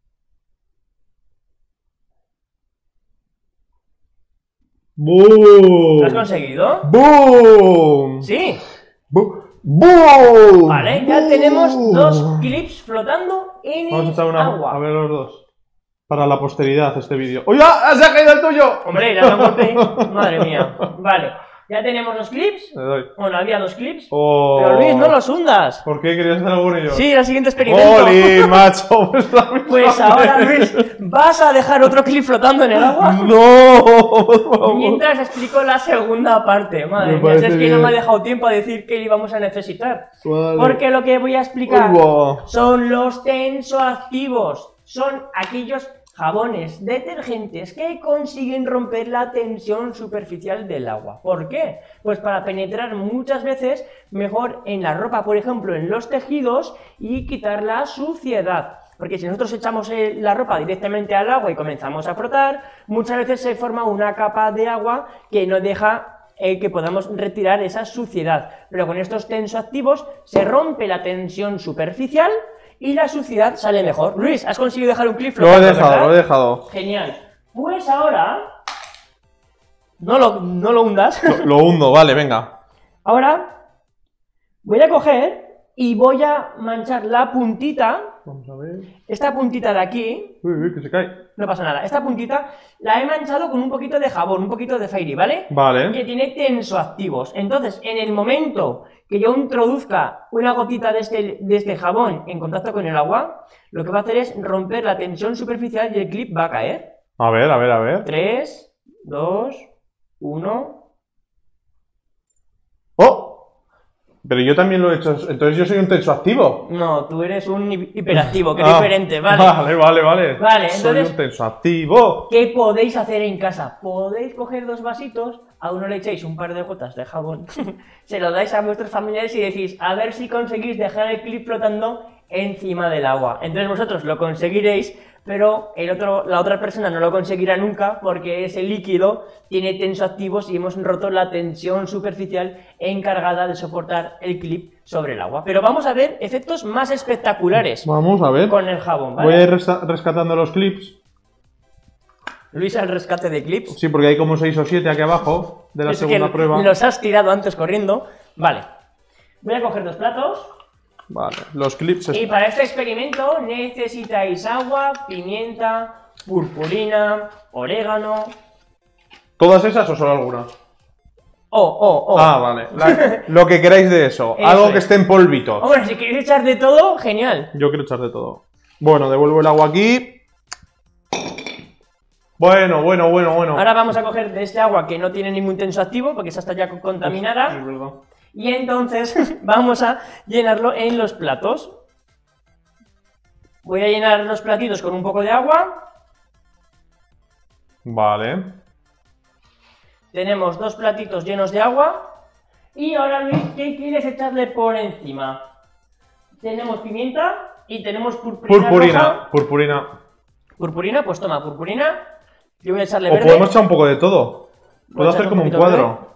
¡Boom! ¿Lo has conseguido? ¡Boom! Sí. ¡Boom! Vale, ya tenemos dos clips flotando en Vamos a el echar una agua. a ver los dos. Para la posteridad este vídeo. ¡Oye! ¡Se ha caído el tuyo! Hombre, le ha dado un golpe. Madre mía. Vale, ya tenemos los clips. Le doy. Bueno, había dos clips. Oh. Pero Luis, no los hundas. ¿Por qué querías hacer algo con ellos? Sí, el siguiente experimento. ¡Oli, macho! Pues ahora, Luis, ¿vas a dejar otro clip flotando en el agua? ¡No! Por favor. Mientras explico la segunda parte. Madre Me mía, si es parece que no bien. me ha dejado tiempo a decir que íbamos a necesitar. Vale. Porque lo que voy a explicar Uy, son los tensoactivos. Son aquellos jabones detergentes que consiguen romper la tensión superficial del agua. ¿Por qué? Pues para penetrar muchas veces mejor en la ropa, por ejemplo, en los tejidos, y quitar la suciedad. Porque si nosotros echamos la ropa directamente al agua y comenzamos a frotar, muchas veces se forma una capa de agua que no deja que podamos retirar esa suciedad. Pero con estos tensoactivos se rompe la tensión superficial y la suciedad sale mejor. Luis, ¿has conseguido dejar un clip Lo he flotando, dejado, verdad? lo he dejado. Genial. Pues ahora... No lo hundas. Lo hundo, vale, venga. Ahora voy a coger y voy a manchar la puntita, Vamos a ver. esta puntita de aquí. Uy, que se cae. No pasa nada, esta puntita la he manchado con un poquito de jabón, un poquito de Fairy, ¿vale? Vale. Que tiene tensoactivos. Entonces, en el momento que yo introduzca una gotita de este jabón en contacto con el agua, lo que va a hacer es romper la tensión superficial y el clip va a caer. A ver, a ver, a ver. 3, 2, 1... ¡Oh! Pero yo también lo he hecho. Entonces yo soy un tensoactivo. No, tú eres un hiperactivo, que es Ah, diferente, ¿vale? Vale. Vale, Soy entonces- un tensoactivo. ¿Qué podéis hacer en casa? Podéis coger dos vasitos, a uno le echáis un par de gotas de jabón, se lo dais a vuestros familiares y decís, a ver si conseguís dejar el clip flotando encima del agua. Entonces vosotros lo conseguiréis, pero la otra persona no lo conseguirá nunca porque ese líquido tiene tensoactivos y hemos roto la tensión superficial encargada de soportar el clip sobre el agua. Pero vamos a ver efectos más espectaculares Vamos a ver. con el jabón, Voy a ¿vale? ir rescatando los clips. Luis, al rescate de clips. Sí, porque hay como 6 o 7 aquí abajo de la Es segunda que prueba. los has tirado antes corriendo. Vale. Voy a coger dos platos. Vale, los clips. Y para este experimento necesitáis agua, pimienta, purpurina, orégano. ¿Todas esas o solo algunas? Oh. Ah, vale. Lo que queráis de eso. Eso Algo es. que esté en polvito. Hombre, si queréis echar de todo, genial. Yo quiero echar de todo. Bueno, devuelvo el agua aquí. Bueno. Ahora vamos a coger de este agua que no tiene ningún tensoactivo, porque esa está ya Es contaminada. verdad. Y entonces vamos a llenarlo en los platos. Voy a llenar los platitos con un poco de agua. Vale. Tenemos dos platitos llenos de agua. Y ahora, Luis, ¿qué quieres echarle por encima? Tenemos pimienta y tenemos purpurina roja. Purpurina. Purpurina, pues toma, purpurina. Yo voy a echarle O verde. podemos echar un poco de todo. Voy Puedo a echar hacer como un poquito cuadro. verde.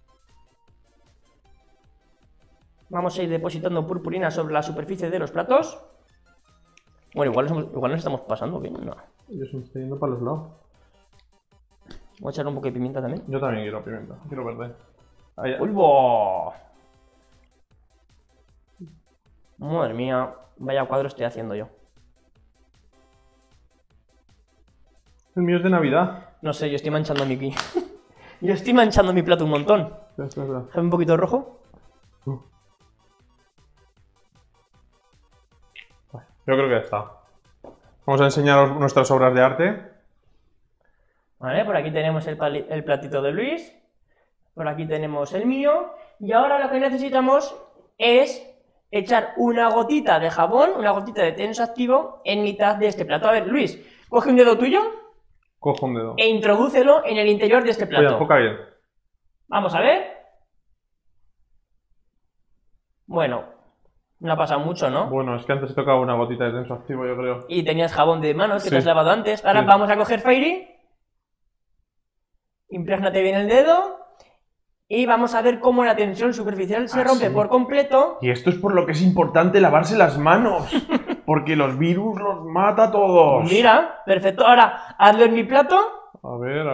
Vamos a ir depositando purpurina sobre la superficie de los platos. Bueno, igual nos estamos pasando bien. No. Yo se me estoy yendo para los lados. Voy a echar un poco de pimienta también. Yo también quiero pimienta. Quiero verde. Ahí. ¡Ulbo! Madre mía, vaya cuadro estoy haciendo yo. El mío es de Navidad. No sé, yo estoy manchando mi... Yo estoy manchando mi plato un montón. Espera. Déjame un poquito rojo. Yo creo que ya está. Vamos a enseñaros nuestras obras de arte. Vale, por aquí tenemos el platito de Luis. Por aquí tenemos el mío. Y ahora lo que necesitamos es echar una gotita de jabón, una gotita de tensoactivo en mitad de este plato. A ver, Luis, coge un dedo tuyo. Cojo un dedo. E introdúcelo en el interior de este plato. Cuidado, enfoca bien. Vamos a ver. Bueno, no ha pasado mucho, ¿no? Bueno, es que antes he tocado una gotita de tensoactivo, yo creo. Y tenías jabón de manos que Sí. te has lavado antes. Ahora Sí. vamos a coger Fairy. Imprégnate bien el dedo. Y vamos a ver cómo la tensión superficial se rompe sí. por completo. Y esto es por lo que es importante lavarse las manos. Porque los virus los mata a todos. Mira, perfecto. Ahora, hazlo en mi plato. A ver.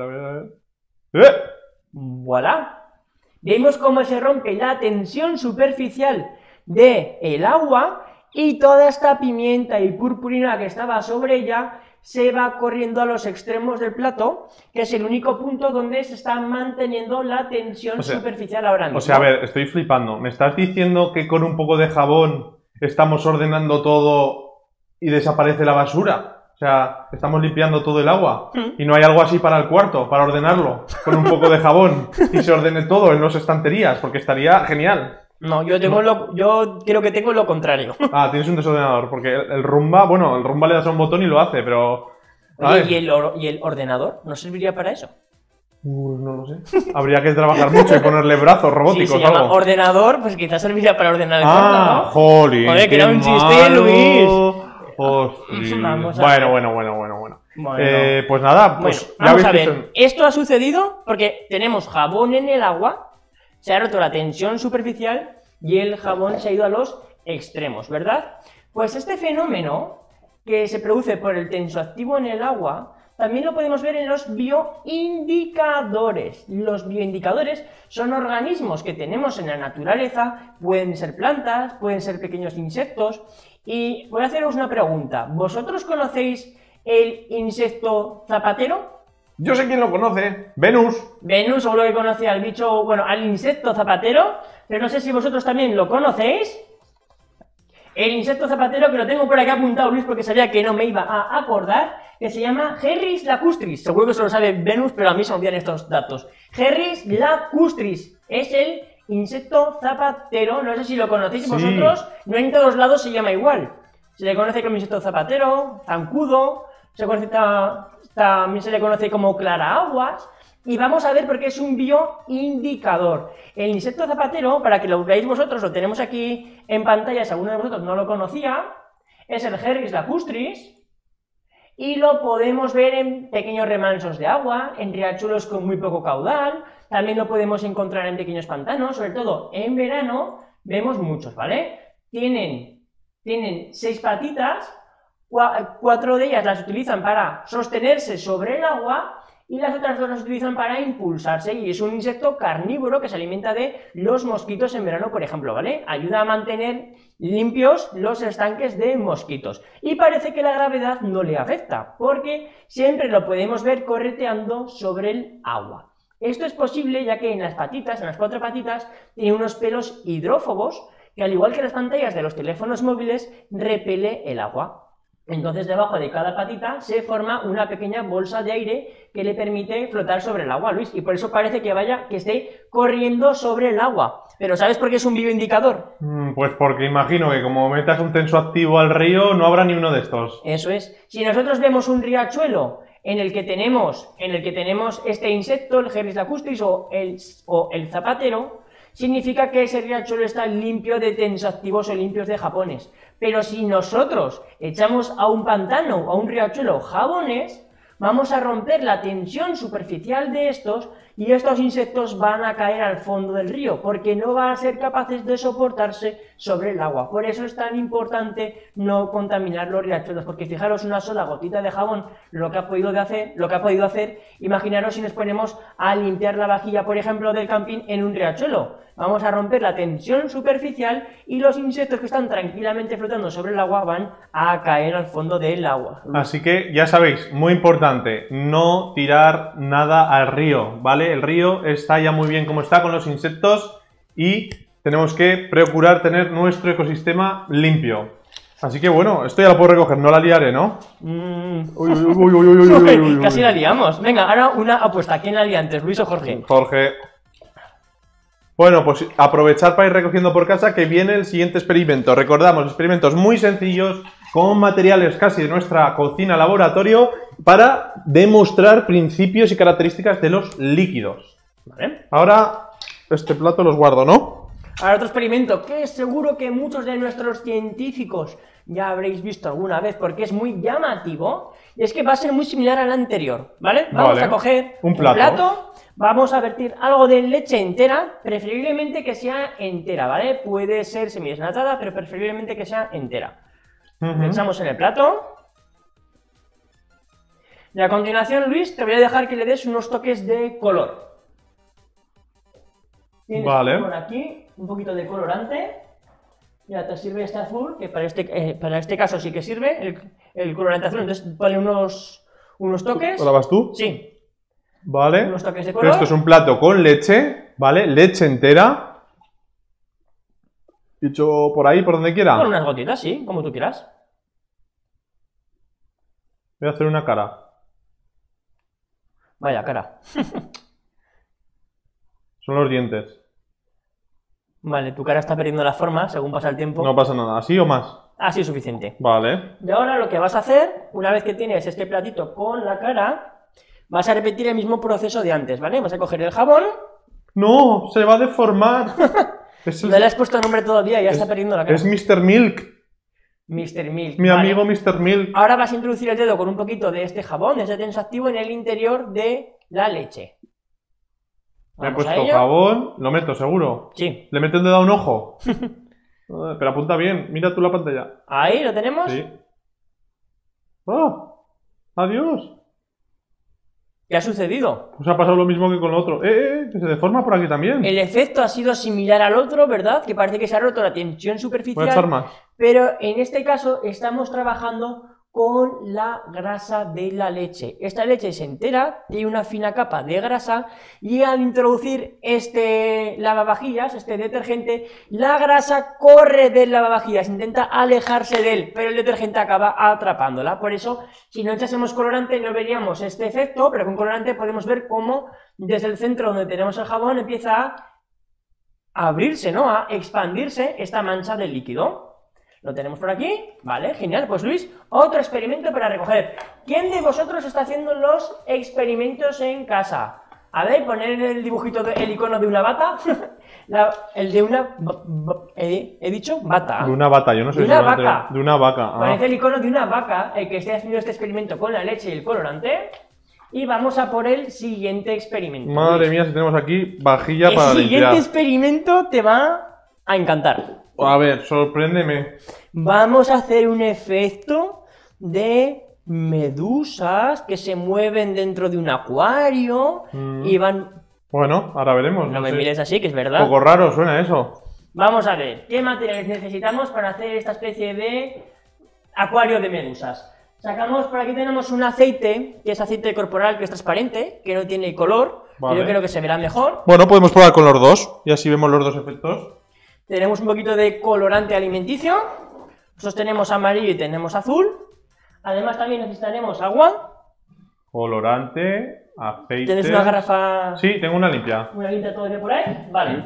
¡Eh! Voilà. Vemos cómo se rompe la tensión superficial del agua y toda esta pimienta y purpurina que estaba sobre ella se va corriendo a los extremos del plato, que es el único punto donde se está manteniendo la tensión superficial ahora mismo. O sea, a ver, estoy flipando. ¿Me estás diciendo que con un poco de jabón estamos ordenando todo y desaparece la basura? O sea, estamos limpiando todo el agua. Y no hay algo así para el cuarto, para ordenarlo, con un poco de jabón y se ordene todo en las estanterías, porque estaría genial. No, yo creo que tengo lo contrario. Ah, tienes un desordenador, porque el Roomba, bueno, el Roomba le das a un botón y lo hace, pero... Oye, ¿y el ordenador no serviría para eso? No lo sé. Habría que trabajar mucho y ponerle brazos Si robóticos se llama algo. ordenador, pues quizás serviría para ordenar el cuarto, ¿no? Jolín, Joder, que era un qué chiste, malo. Luis. Hostia. Vamos a Bueno. Bueno. Pues nada, pues Bueno, vamos a habéis ver. visto- Esto ha sucedido porque tenemos jabón en el agua, se ha roto la tensión superficial y el jabón se ha ido a los extremos, ¿verdad? Pues este fenómeno que se produce por el tensoactivo en el agua también lo podemos ver en los bioindicadores. Los bioindicadores son organismos que tenemos en la naturaleza, pueden ser plantas, pueden ser pequeños insectos. Y voy a haceros una pregunta. ¿Vosotros conocéis el insecto zapatero? Yo sé quién lo conoce. Venus. Venus seguro que conoce al bicho, bueno, al insecto zapatero, pero no sé si vosotros también lo conocéis. El insecto zapatero, que lo tengo por aquí apuntado, Luis, porque sabía que no me iba a acordar, que se llama Herris lacustris. Seguro que se lo sabe Venus, pero a mí se me olvidan estos datos. Herris lacustris es el insecto zapatero, no sé si lo conocéis vosotros, no en todos lados se llama igual. Se le conoce como insecto zapatero, zancudo, también se le conoce como claraaguas. Y vamos a ver por qué es un bioindicador. El insecto zapatero, para que lo veáis vosotros, lo tenemos aquí en pantalla, si alguno de vosotros no lo conocía, es el Herris lacustris, y lo podemos ver en pequeños remansos de agua, en riachuelos con muy poco caudal, también lo podemos encontrar en pequeños pantanos, sobre todo en verano, vemos muchos, ¿vale? Tienen 6 patitas, 4 de ellas las utilizan para sostenerse sobre el agua, y las otras 2 las utilizan para impulsarse, y es un insecto carnívoro que se alimenta de los mosquitos en verano, por ejemplo, ¿vale? Ayuda a mantener limpios los estanques de mosquitos. Y parece que la gravedad no le afecta, porque siempre lo podemos ver correteando sobre el agua. Esto es posible ya que en las patitas, en las 4 patitas, tiene unos pelos hidrófobos que, al igual que las pantallas de los teléfonos móviles, repele el agua. Entonces, debajo de cada patita se forma una pequeña bolsa de aire que le permite flotar sobre el agua, Luis, y por eso parece que esté corriendo sobre el agua. Pero ¿sabes por qué es un bioindicador? Pues porque imagino que como metas un tensoactivo al río, no habrá ni uno de estos. Eso es. Si nosotros vemos un riachuelo en el que tenemos este insecto, el Herris lacustris o el zapatero, significa que ese riachuelo está limpio de tensoactivos o limpios de jabones. Pero si nosotros echamos a un pantano o a un riachuelo jabones, vamos a romper la tensión superficial de estos y estos insectos van a caer al fondo del río porque no van a ser capaces de soportarse sobre el agua. Por eso es tan importante no contaminar los riachuelos, porque fijaros, una sola gotita de jabón lo que ha podido hacer, imaginaros si nos ponemos a limpiar la vajilla, por ejemplo, del camping en un riachuelo. Vamos a romper la tensión superficial y los insectos que están tranquilamente flotando sobre el agua van a caer al fondo del agua. Así que ya sabéis, muy importante, no tirar nada al río, ¿vale? El río está ya muy bien como está con los insectos y tenemos que procurar tener nuestro ecosistema limpio. Así que bueno, esto ya lo puedo recoger, no la liaré, ¿no? Casi la liamos. Venga, ahora una apuesta. ¿Quién la lía antes, Luis o Jorge? Jorge. Bueno, pues aprovechar para ir recogiendo por casa que viene el siguiente experimento. Recordamos, experimentos muy sencillos, con materiales casi de nuestra cocina laboratorio, para demostrar principios y características de los líquidos. Vale. Ahora, este plato los guardo, ¿no? Ahora otro experimento que seguro que muchos de nuestros científicos ya habréis visto alguna vez porque es muy llamativo, y es que va a ser muy similar al anterior, ¿vale? Vamos a coger un plato. Vamos a vertir algo de leche entera, preferiblemente que sea entera, ¿vale? Puede ser semidesnatada, pero preferiblemente que sea entera. Lo echamos en el plato. Y a continuación, Luis, te voy a dejar que le des unos toques de color. Tienes por aquí un poquito de colorante. Ya te sirve este azul, que para este caso sí que sirve, el colorante azul. Entonces, ponle unos toques. ¿Lo lavas tú? Sí. Vale. Unos toques de color. Esto es un plato con leche, ¿vale? Leche entera. Hecho por ahí, por donde quiera. Con unas gotitas, sí, como tú quieras. Voy a hacer una cara. Vaya cara. Son los dientes. Vale, tu cara está perdiendo la forma según pasa el tiempo. No pasa nada. ¿Así o más? Así es suficiente. Vale. Y ahora lo que vas a hacer, una vez que tienes este platito con la cara, vas a repetir el mismo proceso de antes, ¿vale? Vas a coger el jabón. ¡No! ¡Se va a deformar! No le has puesto nombre todavía, ya está perdiendo la cara. Es Mr. Milk. Mr. Milk. Mi amigo Mr. Milk. Ahora vas a introducir el dedo con un poquito de este jabón, de ese tensoactivo, en el interior de la leche. Me he puesto jabón, lo meto, seguro. Sí. ¿Le meto el dedo a un ojo? Pero apunta bien, mira tú la pantalla. Ahí, ¿lo tenemos? Sí. ¡Oh! ¡Adiós! ¿Qué ha sucedido? Pues ha pasado lo mismo que con lo otro. Que se deforma por aquí también. El efecto ha sido similar al otro, ¿verdad? Que parece que se ha roto la tensión superficial. Voy a echar más. Pero en este caso estamos trabajando con la grasa de la leche. Esta leche es entera, tiene una fina capa de grasa y al introducir este lavavajillas, este detergente, la grasa corre del lavavajillas, intenta alejarse de él, pero el detergente acaba atrapándola. Por eso, si no echásemos colorante no veríamos este efecto, pero con colorante podemos ver cómo desde el centro donde tenemos el jabón empieza a abrirse, ¿no? A expandirse esta mancha de líquido. Lo tenemos por aquí, vale, genial. Pues Luis, otro experimento para recoger. ¿Quién de vosotros está haciendo los experimentos en casa? A ver, poner el dibujito, el icono de una bata. El de una... ¿He dicho? Bata. De una bata, yo no sé. De una vaca. De una vaca. Parece el icono de una vaca, el que esté haciendo este experimento con la leche y el colorante. Y vamos a por el siguiente experimento. Madre mía, si tenemos aquí vajilla para limpiar. El siguiente experimento te va a encantar. A ver, sorpréndeme. Vamos a hacer un efecto de medusas que se mueven dentro de un acuario y van... Bueno, ahora veremos. No me mires así, que es verdad. Un poco raro suena eso. Vamos a ver, ¿qué materiales necesitamos para hacer esta especie de acuario de medusas? Sacamos, por aquí tenemos un aceite, que es aceite corporal, que es transparente, que no tiene color, vale. Yo creo que se verá mejor. Bueno, podemos probar con los dos, y así vemos los dos efectos. Tenemos un poquito de colorante alimenticio, nosotros tenemos amarillo y tenemos azul. Además también necesitaremos agua. Colorante, aceite... ¿Tienes una garrafa? Sí, tengo una limpia. ¿Una limpia todavía por ahí? Vale.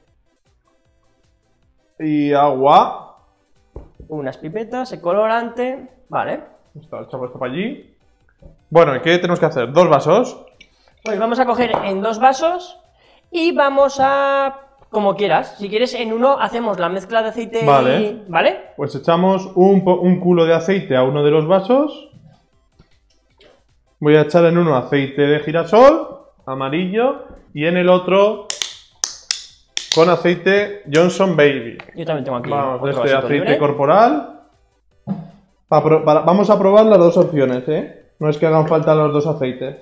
Y agua. Unas pipetas, el colorante... Vale. Está echado esto para allí. Bueno, ¿y qué tenemos que hacer? ¿Dos vasos? Pues vamos a coger en dos vasos y vamos a... como quieras. Si quieres en uno hacemos la mezcla de aceite vale. ¿Vale? Pues echamos un culo de aceite a uno de los vasos. Voy a echar en uno aceite de girasol. amarillo y en el otro con aceite Johnson Baby. Yo también tengo aquí Vamos, otro este vasito aceite libre. corporal. Vamos a probar las dos opciones, ¿eh? No es que hagan falta los dos aceites.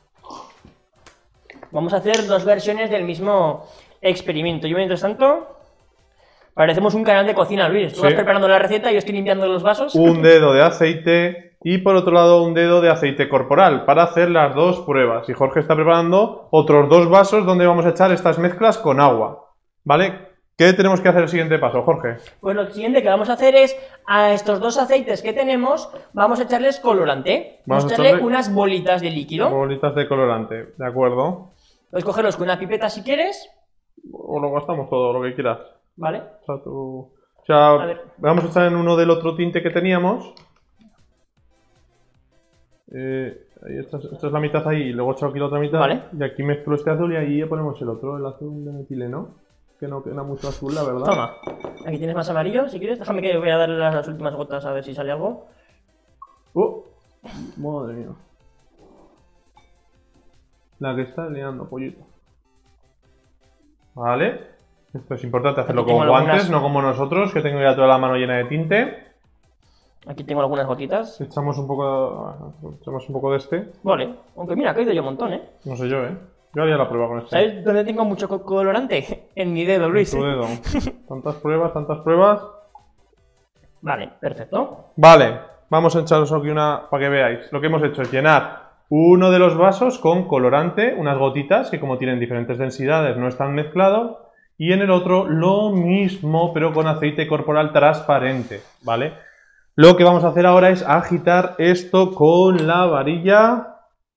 Vamos a hacer dos versiones del mismo experimento. Yo, mientras tanto, parecemos un canal de cocina, Luis. Tú Sí. vas preparando la receta y yo estoy limpiando los vasos. Un dedo de aceite y por otro lado un dedo de aceite corporal para hacer las dos pruebas. Y Jorge está preparando otros dos vasos donde vamos a echar estas mezclas con agua. ¿Vale? ¿Qué tenemos que hacer el siguiente paso, Jorge? Pues lo siguiente que vamos a hacer es, a estos dos aceites que tenemos, vamos a echarles colorante. Vamos a echarle unas bolitas de líquido. Bolitas de colorante, ¿de acuerdo? Puedes cogerlos con una pipeta si quieres. O lo gastamos todo, lo que quieras. Vale. O sea, A ver. vamos a echar en uno del otro tinte que teníamos. Ahí esta es la mitad ahí y luego echo aquí la otra mitad. Vale. Y aquí mezclo este azul y ahí ponemos el otro, el azul de metileno. Que no queda mucho azul, la verdad. Toma. Aquí tienes más amarillo, si quieres. Déjame que voy a darle las últimas gotas a ver si sale algo. Madre mía. La que está liando, pollito. Vale. Esto es importante hacerlo Aquí tengo con guantes, algunas. no como nosotros, que tengo ya toda la mano llena de tinte. Aquí tengo algunas gotitas. Echamos un poco de este. Vale. Aunque mira, ha caído yo un montón, ¿eh? No sé yo, ¿eh? Yo haría la prueba con este. ¿Sabes dónde tengo mucho colorante? En mi dedo, Luis. Tu dedo. Tantas pruebas, tantas pruebas. Vale, perfecto. Vale, vamos a echaros aquí una para que veáis. Lo que hemos hecho es llenar uno de los vasos con colorante, unas gotitas que como tienen diferentes densidades no están mezclados. Y en el otro lo mismo, pero con aceite corporal transparente, ¿vale? Lo que vamos a hacer ahora es agitar esto con la varilla.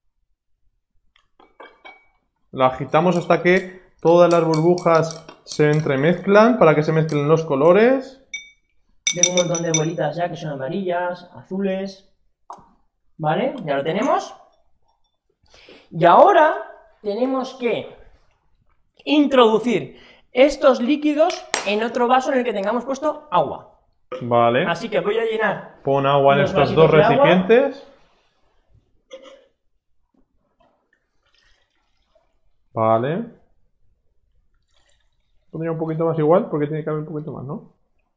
Lo agitamos hasta que todas las burbujas se entremezclan, para que se mezclen los colores. Tengo un montón de bolitas ya que son amarillas, azules. Vale, ya lo tenemos. Y ahora tenemos que introducir estos líquidos en otro vaso en el que tengamos puesto agua. Vale. Así que voy a llenar. Pon agua en Los estos vasitos dos de agua. recipientes. Vale. Pondría un poquito más igual, porque tiene que haber un poquito más, ¿no?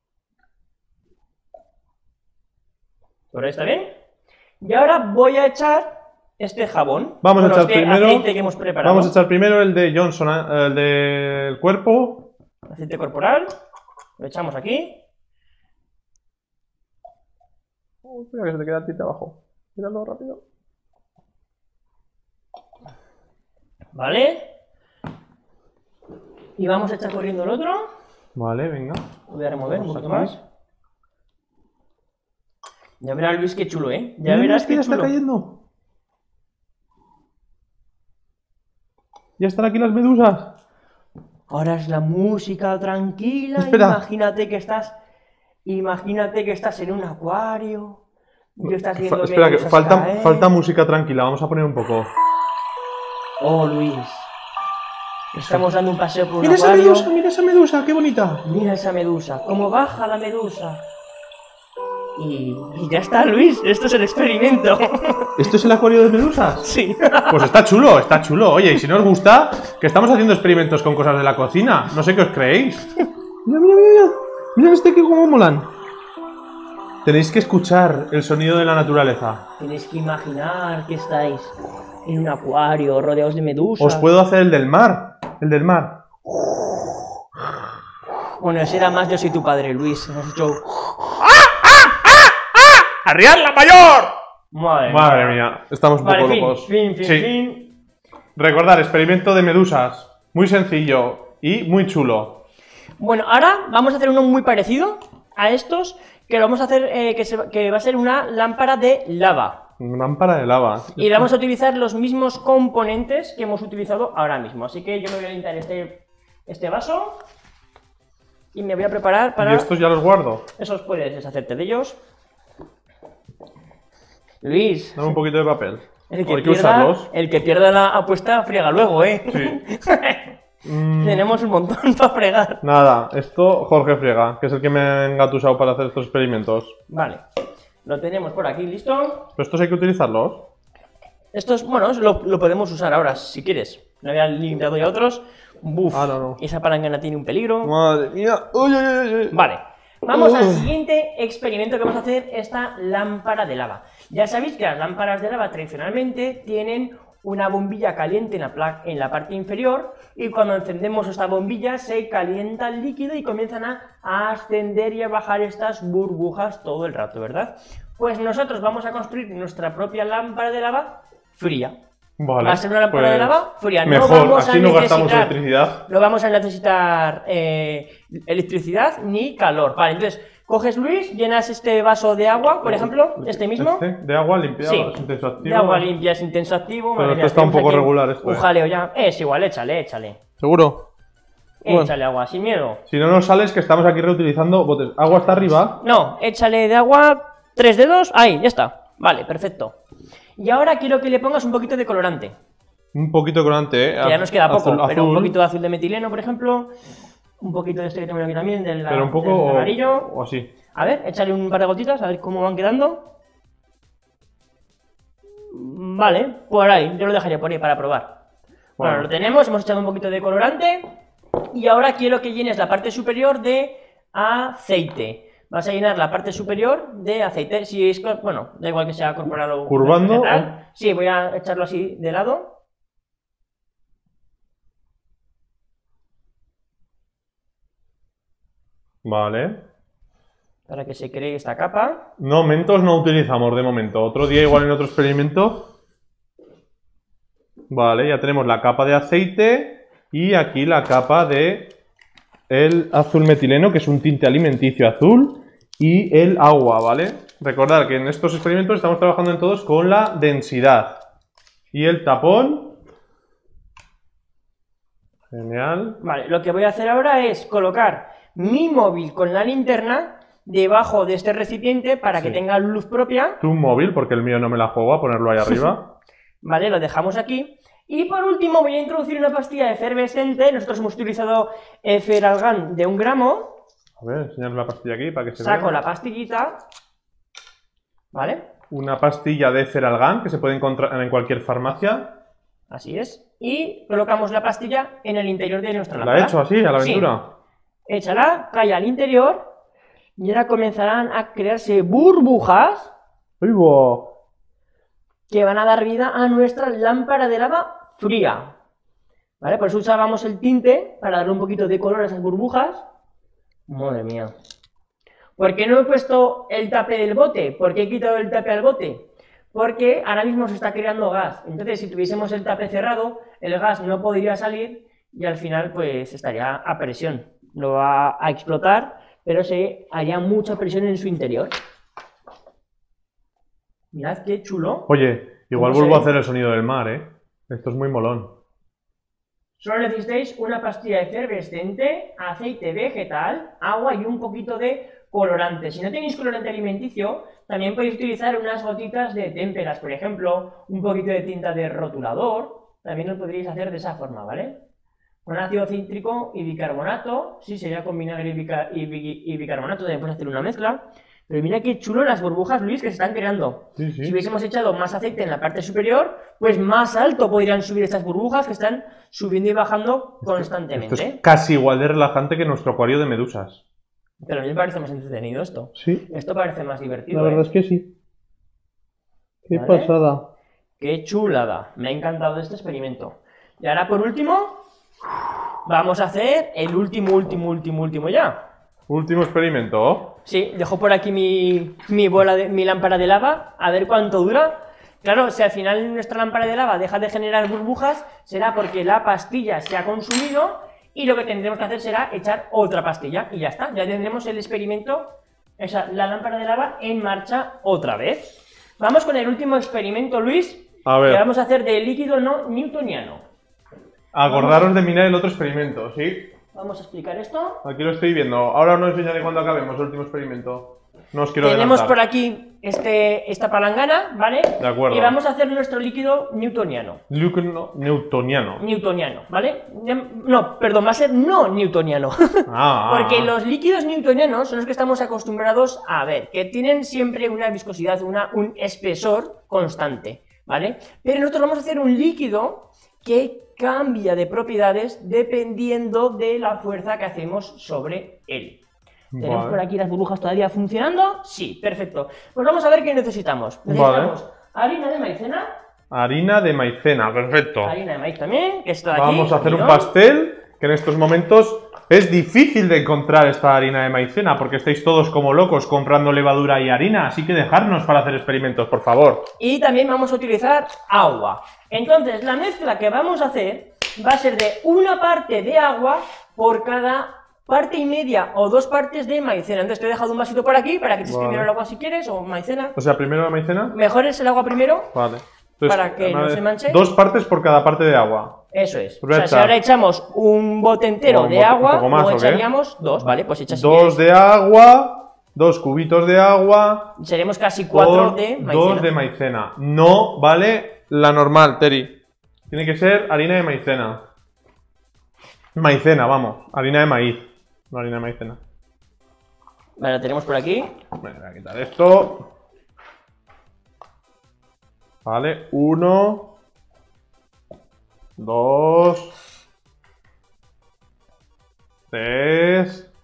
¿Por ahí está bien? Y ahora voy a echar este jabón. Vamos a Bueno, echar este primero. aceite que hemos preparado. Vamos a echar primero el de Johnson, el del cuerpo. Aceite corporal. Lo echamos aquí. Espera que se te queda el tinte abajo. Míralo rápido. Vale. Y vamos a echar corriendo el otro. Vale, venga. Lo voy a remover un Vamos poquito aquí. más. Ya verás, Luis, qué chulo, ¿eh? Ya Mira, mira, verás es que qué ya está chulo. cayendo. Ya están aquí las medusas. Ahora es la música tranquila. Espera. Imagínate que estás en un acuario. Y estás viendo Espera, que medusas falta, caer. falta música tranquila. Vamos a poner un poco. Oh, Luis. Estamos dando un paseo por un Mira esa acuario. medusa, mira esa medusa, qué bonita. Mira esa medusa. Cómo baja la medusa. Y ya está, Luis. Esto es el experimento. ¿Esto es el acuario de medusas? Sí. Pues está chulo, está chulo. Oye, y si no os gusta, que estamos haciendo experimentos con cosas de la cocina. No sé qué os creéis. Mira, mira, mira, mira. Mira este que cómo molan. Tenéis que escuchar el sonido de la naturaleza. Tenéis que imaginar que estáis en un acuario rodeados de medusas. Os puedo hacer el del mar. El del mar. Bueno, ese era más Yo soy tu padre, Luis. Hemos hecho... ¡Arriar la mayor! Madre Madre mía, estamos un Vale, poco fin, locos. fin. Sí. Recordar, experimento de medusas. Muy sencillo y muy chulo. Bueno, ahora vamos a hacer uno muy parecido a estos, que lo vamos a hacer, que va a ser una lámpara de lava. Una lámpara de lava. Y vamos a utilizar los mismos componentes que hemos utilizado ahora mismo. Así que yo me voy a limpiar este vaso y me voy a preparar para... Y estos ya los guardo. Esos puedes deshacerte de ellos. Luis, Dame un poquito de papel. el que, Hay que usarlos. el que pierda la apuesta friega luego, ¿eh? Sí. Tenemos un montón para fregar. Nada, esto Jorge Friega, que es el que me ha engatusado para hacer estos experimentos. Vale, lo tenemos por aquí, ¿listo? Pero estos hay que utilizarlos. Estos, bueno, lo podemos usar ahora, si quieres. no había limpiado ya otros. Buf, no. esa palangana tiene un peligro. Madre mía. Uy, uy, uy. Vale, vamos al siguiente experimento que vamos a hacer, esta lámpara de lava. Ya sabéis que las lámparas de lava tradicionalmente tienen una bombilla caliente en la parte inferior, y cuando encendemos esta bombilla se calienta el líquido y comienzan a ascender y a bajar estas burbujas todo el rato, ¿verdad? Pues nosotros vamos a construir nuestra propia lámpara de lava fría. Vale, Va a ser una lámpara de lava fría. Mejor, no vamos así a no gastamos necesitar, electricidad. no vamos a necesitar electricidad ni calor. Vale, entonces coges, Luis, llenas este vaso de agua, por ejemplo, este mismo. ¿De agua limpia? Sí, ¿Es intenso activo? de agua limpia, es intenso activo. Pero Mira, esto está un tenemos poco aquí regular esto. un jaleo ya. Es igual, échale. ¿Seguro? Bueno. Échale agua, sin miedo. Si no nos sales, que estamos aquí reutilizando botes. Agua está arriba. No, échale de agua 3 dedos. Ahí, ya está. Vale, perfecto. Y ahora quiero que le pongas un poquito de colorante. Un poquito de colorante, ¿eh? Que ya nos queda poco, Azul, pero un azul. poquito de azul de metileno, por ejemplo. Un poquito de este que tengo aquí también, Pero un poco del amarillo. o así. A ver, échale un par de gotitas, a ver cómo van quedando. Vale, por ahí, yo lo dejaría por ahí para probar. Bueno, lo tenemos, hemos echado un poquito de colorante. Y ahora quiero que llenes la parte superior de aceite. Vas a llenar la parte superior de aceite. Si es, bueno, da igual que sea corporal o ¿Curvando? vegetal. Sí, voy a echarlo así de lado. Vale. Para que se cree esta capa. No, mentos no utilizamos de momento. Otro día igual en otro experimento. Vale, ya tenemos la capa de aceite y aquí la capa de el azul metileno, que es un tinte alimenticio azul, y el agua, ¿vale? Recordad que en estos experimentos estamos trabajando en todos con la densidad. Y el tapón. Genial. Vale, lo que voy a hacer ahora es colocar mi móvil con la linterna debajo de este recipiente para que tenga luz propia. Tu móvil, porque el mío no me la juego a ponerlo ahí arriba. Vale, lo dejamos aquí. Y por último voy a introducir una pastilla efervescente. Nosotros hemos utilizado Feralgan de 1 gramo. A ver, enseñarme la pastilla aquí para que se vea. Saco la pastillita. ¿Vale? Una pastilla de Feralgan que se puede encontrar en cualquier farmacia. Así es. Y colocamos la pastilla en el interior de nuestra lámpara. ¿La he hecho así, a la aventura? Sí. Échala, cae al interior. Y ahora comenzarán a crearse burbujas. ¡Uy, bo! Que van a dar vida a nuestra lámpara de lava fría. ¿Vale? Por eso usábamos el tinte para darle un poquito de color a esas burbujas. Madre mía. ¿Por qué no he puesto el tape del bote? ¿Por qué he quitado el tape al bote? Porque ahora mismo se está creando gas. Entonces, si tuviésemos el tape cerrado, el gas no podría salir y al final pues estaría a presión. Lo va a explotar, pero se haría mucha presión en su interior. Mirad qué chulo. Oye, igual ¿Cómo se vuelvo a ve? hacer el sonido del mar, ¿eh? Esto es muy molón. Solo necesitáis una pastilla efervescente, aceite vegetal, agua y un poquito de colorante. Si no tenéis colorante alimenticio, también podéis utilizar unas gotitas de témperas, por ejemplo, un poquito de tinta de rotulador. También lo podríais hacer de esa forma, ¿vale? Con ácido cítrico y bicarbonato, sí, sería con vinagre y bicarbonato, también puedes hacer una mezcla. Pero mira qué chulo las burbujas, Luis, que se están creando. Sí, sí. Si hubiésemos echado más aceite en la parte superior, pues más alto podrían subir estas burbujas que están subiendo y bajando constantemente. Esto es casi igual de relajante que nuestro acuario de medusas. Pero a mí me parece más entretenido esto. Sí, Esto parece más divertido. la verdad es que sí. Qué ¿Vale? pasada. Qué chulada. Me ha encantado este experimento. Y ahora por último, vamos a hacer el último ya. Último experimento. Sí, dejo por aquí mi lámpara de lava, a ver cuánto dura. Claro, si al final nuestra lámpara de lava deja de generar burbujas, será porque la pastilla se ha consumido y lo que tendremos que hacer será echar otra pastilla y ya está. Ya tendremos el experimento, la lámpara de lava en marcha otra vez. Vamos con el último experimento, Luis, A ver. que vamos a hacer de líquido no newtoniano. Acordaros de mirar el otro experimento, ¿sí? Vamos a explicar esto. Aquí lo estoy viendo. Ahora os lo enseñaré cuando acabemos el último experimento. No os quiero Tenemos adelantar. por aquí esta palangana, ¿vale? De acuerdo. Y vamos a hacer nuestro líquido newtoniano. Newtoniano. Newtoniano, ¿vale? No, perdón, va a ser no newtoniano. Porque los líquidos newtonianos son los que estamos acostumbrados a ver, que tienen siempre una viscosidad, un espesor constante, ¿vale? Pero nosotros vamos a hacer un líquido que cambia de propiedades dependiendo de la fuerza que hacemos sobre él. ¿Tenemos por aquí las burbujas todavía funcionando? Sí, perfecto. Pues vamos a ver qué necesitamos. Necesitamos harina de maicena. Harina de maicena, perfecto. Harina de maíz también, que está aquí. Vamos a hacer un pastel, que en estos momentos es difícil de encontrar esta harina de maicena, porque estáis todos como locos comprando levadura y harina, así que dejadnos para hacer experimentos, por favor. Y también vamos a utilizar agua. Entonces, la mezcla que vamos a hacer va a ser de una parte de agua por cada parte y media o 2 partes de maicena. Entonces te he dejado un vasito por aquí para que eches primero el agua si quieres, o maicena. O sea, primero la maicena. Mejor es el agua primero. Vale. Entonces, para que no se manche. 2 partes por cada parte de agua. Eso es. Pues o sea, si ahora echamos un bote entero de agua, más, luego echaríamos 2, ¿vale? Pues echas 2 de agua, 2 cubitos de agua. Seremos casi 4 de maicena. 2 de maicena. No vale la normal, Teri. Tiene que ser harina de maicena. Maicena, vamos. Harina de maíz. No harina de maicena. Vale, la tenemos por aquí. Voy a quitar esto. Vale, 1, 2, 3,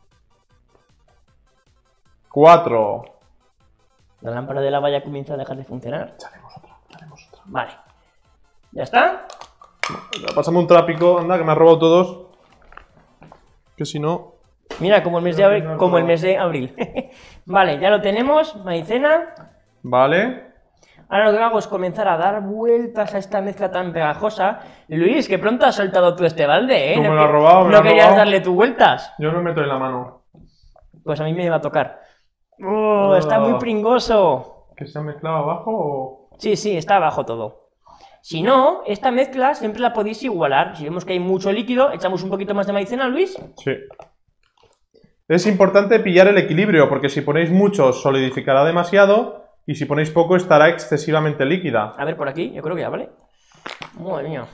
4. La lámpara de lava ya comienza a dejar de funcionar. Echaremos otra. Vale. ¿Ya está? Pásame un trápico, anda, que me ha robado todos. Que si no... Mira, como el mes de abril. Vale, ya lo tenemos, maicena. Vale. Ahora lo que hago es comenzar a dar vueltas a esta mezcla tan pegajosa. Luis, que pronto has soltado tú este balde, ¿eh? Tú me lo has robado, no querías darle tus vueltas. Yo no meto en la mano. Pues a mí me iba a tocar. ¡Oh, está muy pringoso! ¿Que se ha mezclado abajo o...? Sí, está abajo todo. Si no, esta mezcla siempre la podéis igualar. Si vemos que hay mucho líquido, echamos un poquito más de maicena, Luis. Sí. Es importante pillar el equilibrio, porque si ponéis mucho solidificará demasiado y si ponéis poco estará excesivamente líquida. A ver, por aquí, yo creo que ya, ¿vale? Madre mía.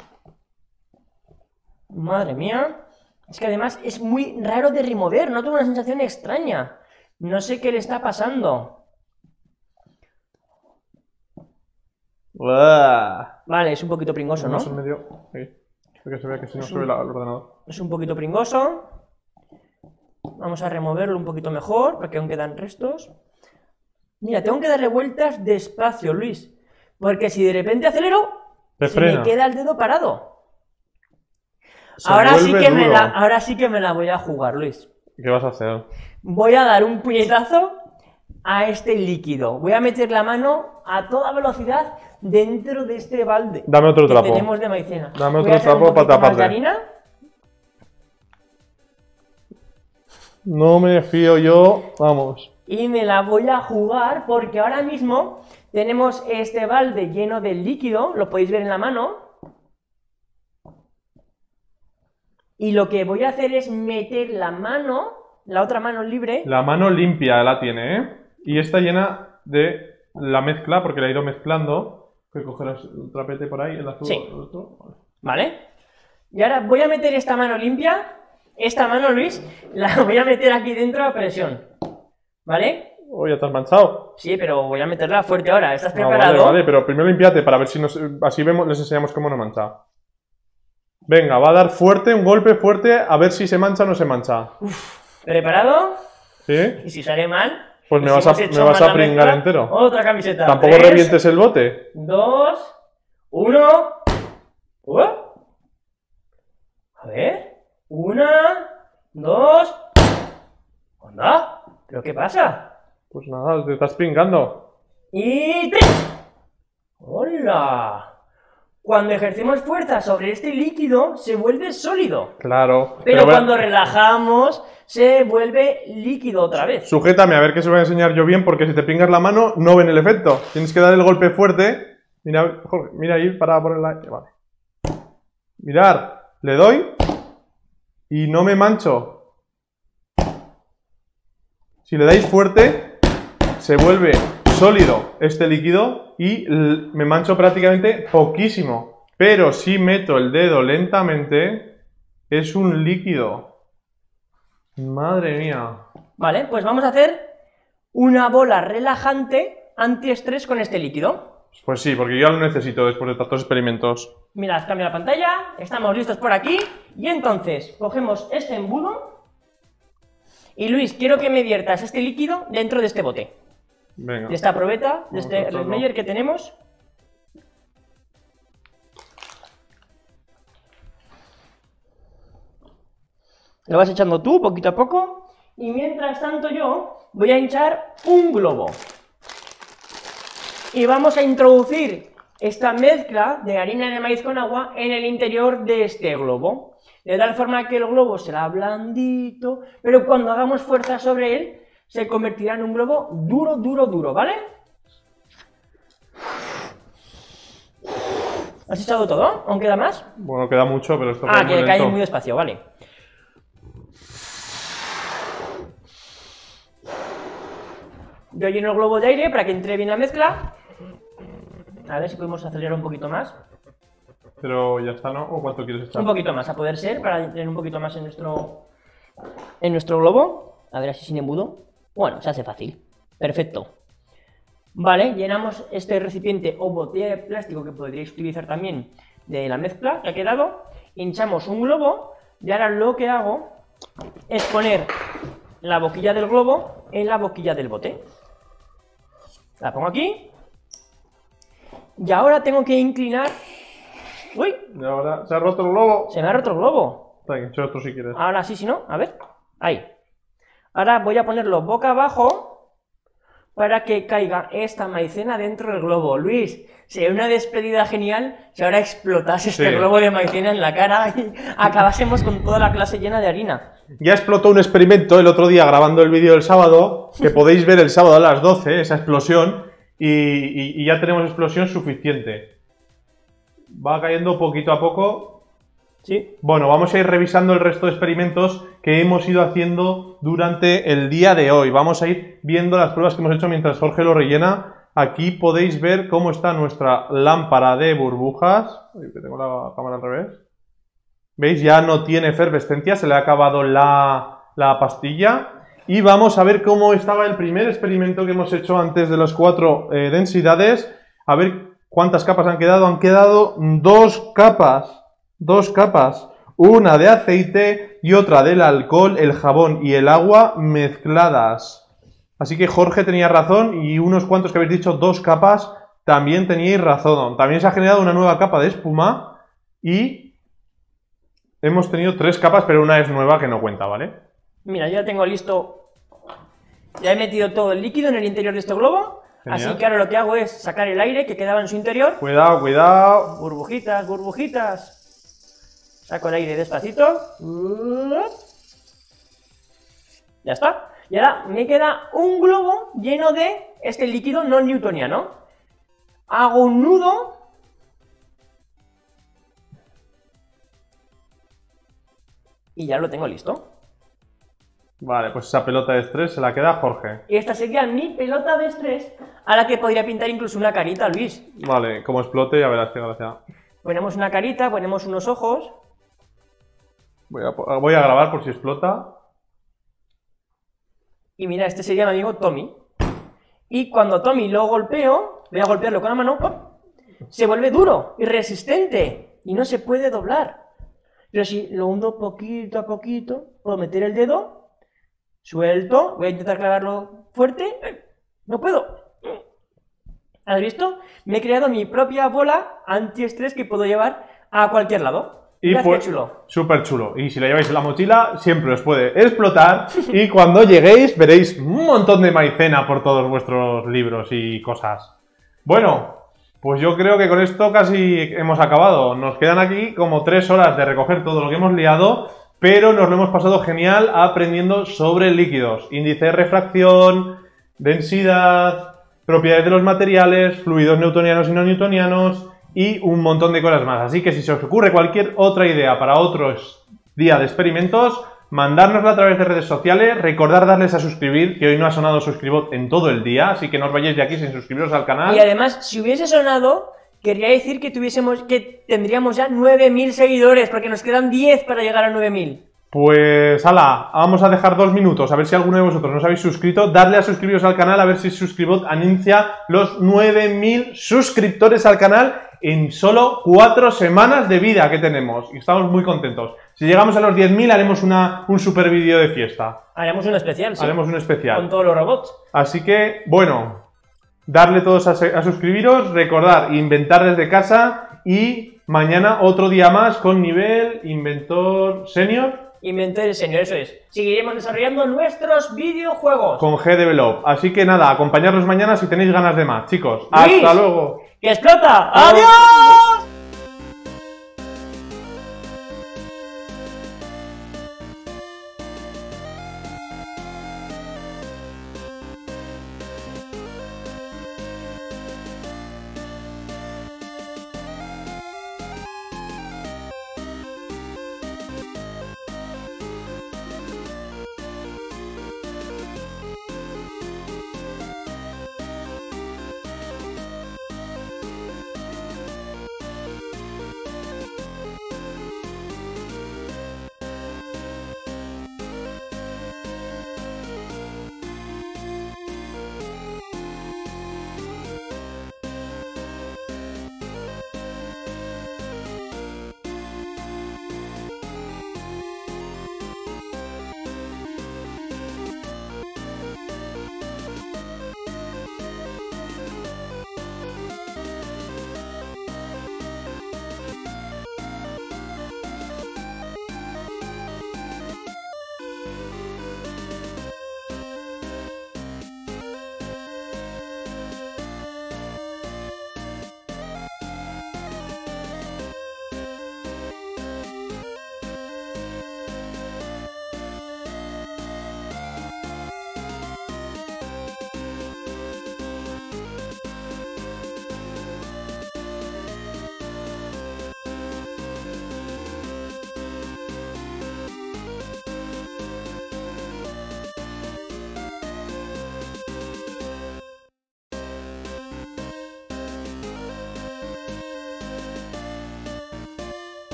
Madre mía. Es que además es muy raro de remover, no tengo una sensación extraña. No sé qué le está pasando. Vale, es un poquito pringoso, ¿no? En medio. Ahí. Que se vea que si no se ve el ordenador. Es un poquito pringoso. Vamos a removerlo un poquito mejor, porque aún quedan restos. Mira, tengo que darle vueltas despacio, Luis. Porque si de repente acelero, se me queda el dedo parado. Ahora sí que me la voy a jugar, Luis. ¿Qué vas a hacer? Voy a dar un puñetazo a este líquido. Voy a meter la mano a toda velocidad dentro de este balde. Dame otro trapo. Tenemos de maicena. Dame otro trapo para taparte. Harina. No me fío yo, vamos. Y me la voy a jugar porque ahora mismo tenemos este balde lleno de líquido, lo podéis ver en la mano. Y lo que voy a hacer es meter la mano, la otra mano libre. La mano limpia la tiene, ¿eh? Y está llena de la mezcla, porque la he ido mezclando. Voy a coger el trapete por ahí, el azul. Sí. El otro. Vale. Y ahora voy a meter esta mano limpia. Esta mano, Luis, la voy a meter aquí dentro a presión. ¿Vale? Oh, ya te has manchado. Sí, pero voy a meterla fuerte ahora. ¿Estás preparado? Vale, pero primero limpiate para ver si así les enseñamos cómo no mancha. Venga, va a dar fuerte, un golpe fuerte, a ver si se mancha o no se mancha. ¿Preparado? ¿Sí? Y si sale mal, pues me vas a pringar entero. Otra camiseta. Tampoco 3, revientes el bote. 2, 1. A ver. 1, 2. ¿Onda? ¿Pero qué pasa? Pues nada, te estás pringando. Y 3. ¡Hola! Cuando ejercemos fuerza sobre este líquido, se vuelve sólido. Claro. Pero cuando relajamos, se vuelve líquido otra vez. Sujétame, a ver que se voy a enseñar yo bien, porque si te pingas la mano, no ven el efecto. Tienes que dar el golpe fuerte. Mira, Jorge, mira ahí para ponerla. Vale. Mirad, le doy y no me mancho. Si le dais fuerte, se vuelve sólido este líquido y me mancho prácticamente poquísimo. Pero si meto el dedo lentamente, es un líquido. Madre mía. Vale, pues vamos a hacer una bola relajante antiestrés con este líquido. Pues sí, porque yo lo necesito después de tantos experimentos. Mirad, cambio la pantalla, estamos listos por aquí. Y entonces, cogemos este embudo. Y Luis, quiero que me viertas este líquido dentro de este bote. Venga. De esta probeta, de Vamos a este echarlo. Redmeyer que tenemos. Lo vas echando tú, poquito a poco. Y mientras tanto yo voy a hinchar un globo. Y vamos a introducir esta mezcla de harina de maíz con agua en el interior de este globo. De tal forma que el globo será blandito, pero cuando hagamos fuerza sobre él, se convertirá en un globo duro, duro, duro, ¿vale? ¿Has echado todo? ¿Aún queda más? Bueno, queda mucho, pero esto Ah, muy que cae lento. muy despacio, vale. Yo lleno el globo de aire para que entre bien la mezcla. A ver si podemos acelerar un poquito más. Pero ya está, ¿no? ¿O cuánto quieres echar? Un poquito más, a poder ser, para tener un poquito más en nuestro globo. A ver, así sin embudo. Bueno, se hace fácil. Perfecto. Vale, llenamos este recipiente o botella de plástico que podríais utilizar también de la mezcla que ha quedado. Hinchamos un globo y ahora lo que hago es poner la boquilla del globo en la boquilla del bote. La pongo aquí. Y ahora tengo que inclinar... ¡Uy! Y ahora se ha roto el globo. Se me ha roto el globo. Está bien, echa otro si quieres. Ahora sí, si no, a ver. Ahí. Ahora voy a ponerlo boca abajo para que caiga esta maicena dentro del globo. Luis, sería una despedida genial si ahora explotase este Sí. globo de maicena en la cara y acabásemos con toda la clase llena de harina. Ya explotó un experimento el otro día grabando el vídeo del sábado, que podéis ver el sábado a las 12, esa explosión, y ya tenemos explosión suficiente. Va cayendo poquito a poco. Sí. Bueno, vamos a ir revisando el resto de experimentos que hemos ido haciendo durante el día de hoy. Vamos a ir viendo las pruebas que hemos hecho mientras Jorge lo rellena. Aquí podéis ver cómo está nuestra lámpara de burbujas. Uy, que tengo la cámara al revés. ¿Veis? Ya no tiene efervescencia, se le ha acabado la pastilla. Y vamos a ver cómo estaba el primer experimento que hemos hecho antes de las 4 densidades. A ver cuántas capas han quedado. Han quedado 2 capas. 2 capas. Una de aceite y otra del alcohol, el jabón y el agua mezcladas. Así que Jorge tenía razón y unos cuantos que habéis dicho 2 capas también teníais razón. También se ha generado una nueva capa de espuma y hemos tenido 3 capas, pero una es nueva que no cuenta, ¿vale? Mira, ya tengo listo. Ya he metido todo el líquido en el interior de este globo. Genial. Así que ahora lo que hago es sacar el aire que quedaba en su interior. Cuidado, cuidado. Burbujitas, burbujitas. Saco el aire despacito. Ya está. Y ahora me queda un globo lleno de este líquido no newtoniano. Hago un nudo. Y ya lo tengo listo. Vale, pues esa pelota de estrés se la queda a Jorge. Y esta sería mi pelota de estrés, a la que podría pintar incluso una carita, Luis. Vale, como explote ya verás qué gracia. Ponemos una carita, ponemos unos ojos. Voy a grabar por si explota. Y mira, este sería mi amigo Tommy. Y cuando Tommy lo golpeo, voy a golpearlo con la mano, ¡pop!, se vuelve duro y resistente. Y no se puede doblar. Pero si lo hundo poquito a poquito, puedo meter el dedo, suelto, voy a intentar clavarlo fuerte. No puedo. ¿Has visto? Me he creado mi propia bola antiestrés que puedo llevar a cualquier lado. Y Mirad pues, qué chulo. súper chulo. Y si la lleváis en la mochila, siempre os puede explotar. Y cuando lleguéis, veréis un montón de maicena por todos vuestros libros y cosas. Bueno, pues yo creo que con esto casi hemos acabado. Nos quedan aquí como 3 horas de recoger todo lo que hemos liado, pero nos lo hemos pasado genial aprendiendo sobre líquidos. Índice de refracción, densidad, propiedades de los materiales, fluidos newtonianos y no newtonianos y un montón de cosas más. Así que si se os ocurre cualquier otra idea para otros días de experimentos, mandárnosla a través de redes sociales. Recordad darles a suscribir, que hoy no ha sonado suscribot en todo el día, así que no os vayáis de aquí sin suscribiros al canal. Y además, si hubiese sonado, querría decir que tendríamos ya 9.000 seguidores, porque nos quedan 10 para llegar a 9.000. Pues, ala, vamos a dejar 2 minutos, a ver si alguno de vosotros no os habéis suscrito. Darle a suscribiros al canal, a ver si Suscribot anuncia los 9000 suscriptores al canal en solo 4 semanas de vida que tenemos. Y estamos muy contentos. Si llegamos a los 10.000 haremos un super vídeo de fiesta. Haremos un especial, sí. Haremos un especial. Con todos los robots. Así que, bueno, darle todos a suscribiros, recordar, inventar desde casa y mañana otro día más con nivel Inventor Senior. Inventor Senior, eso es. Seguiremos desarrollando nuestros videojuegos. Con G-Develop. Así que nada, acompañarnos mañana si tenéis ganas de más, chicos. ¡Hasta luego! ¡Que explota! ¡Adiós!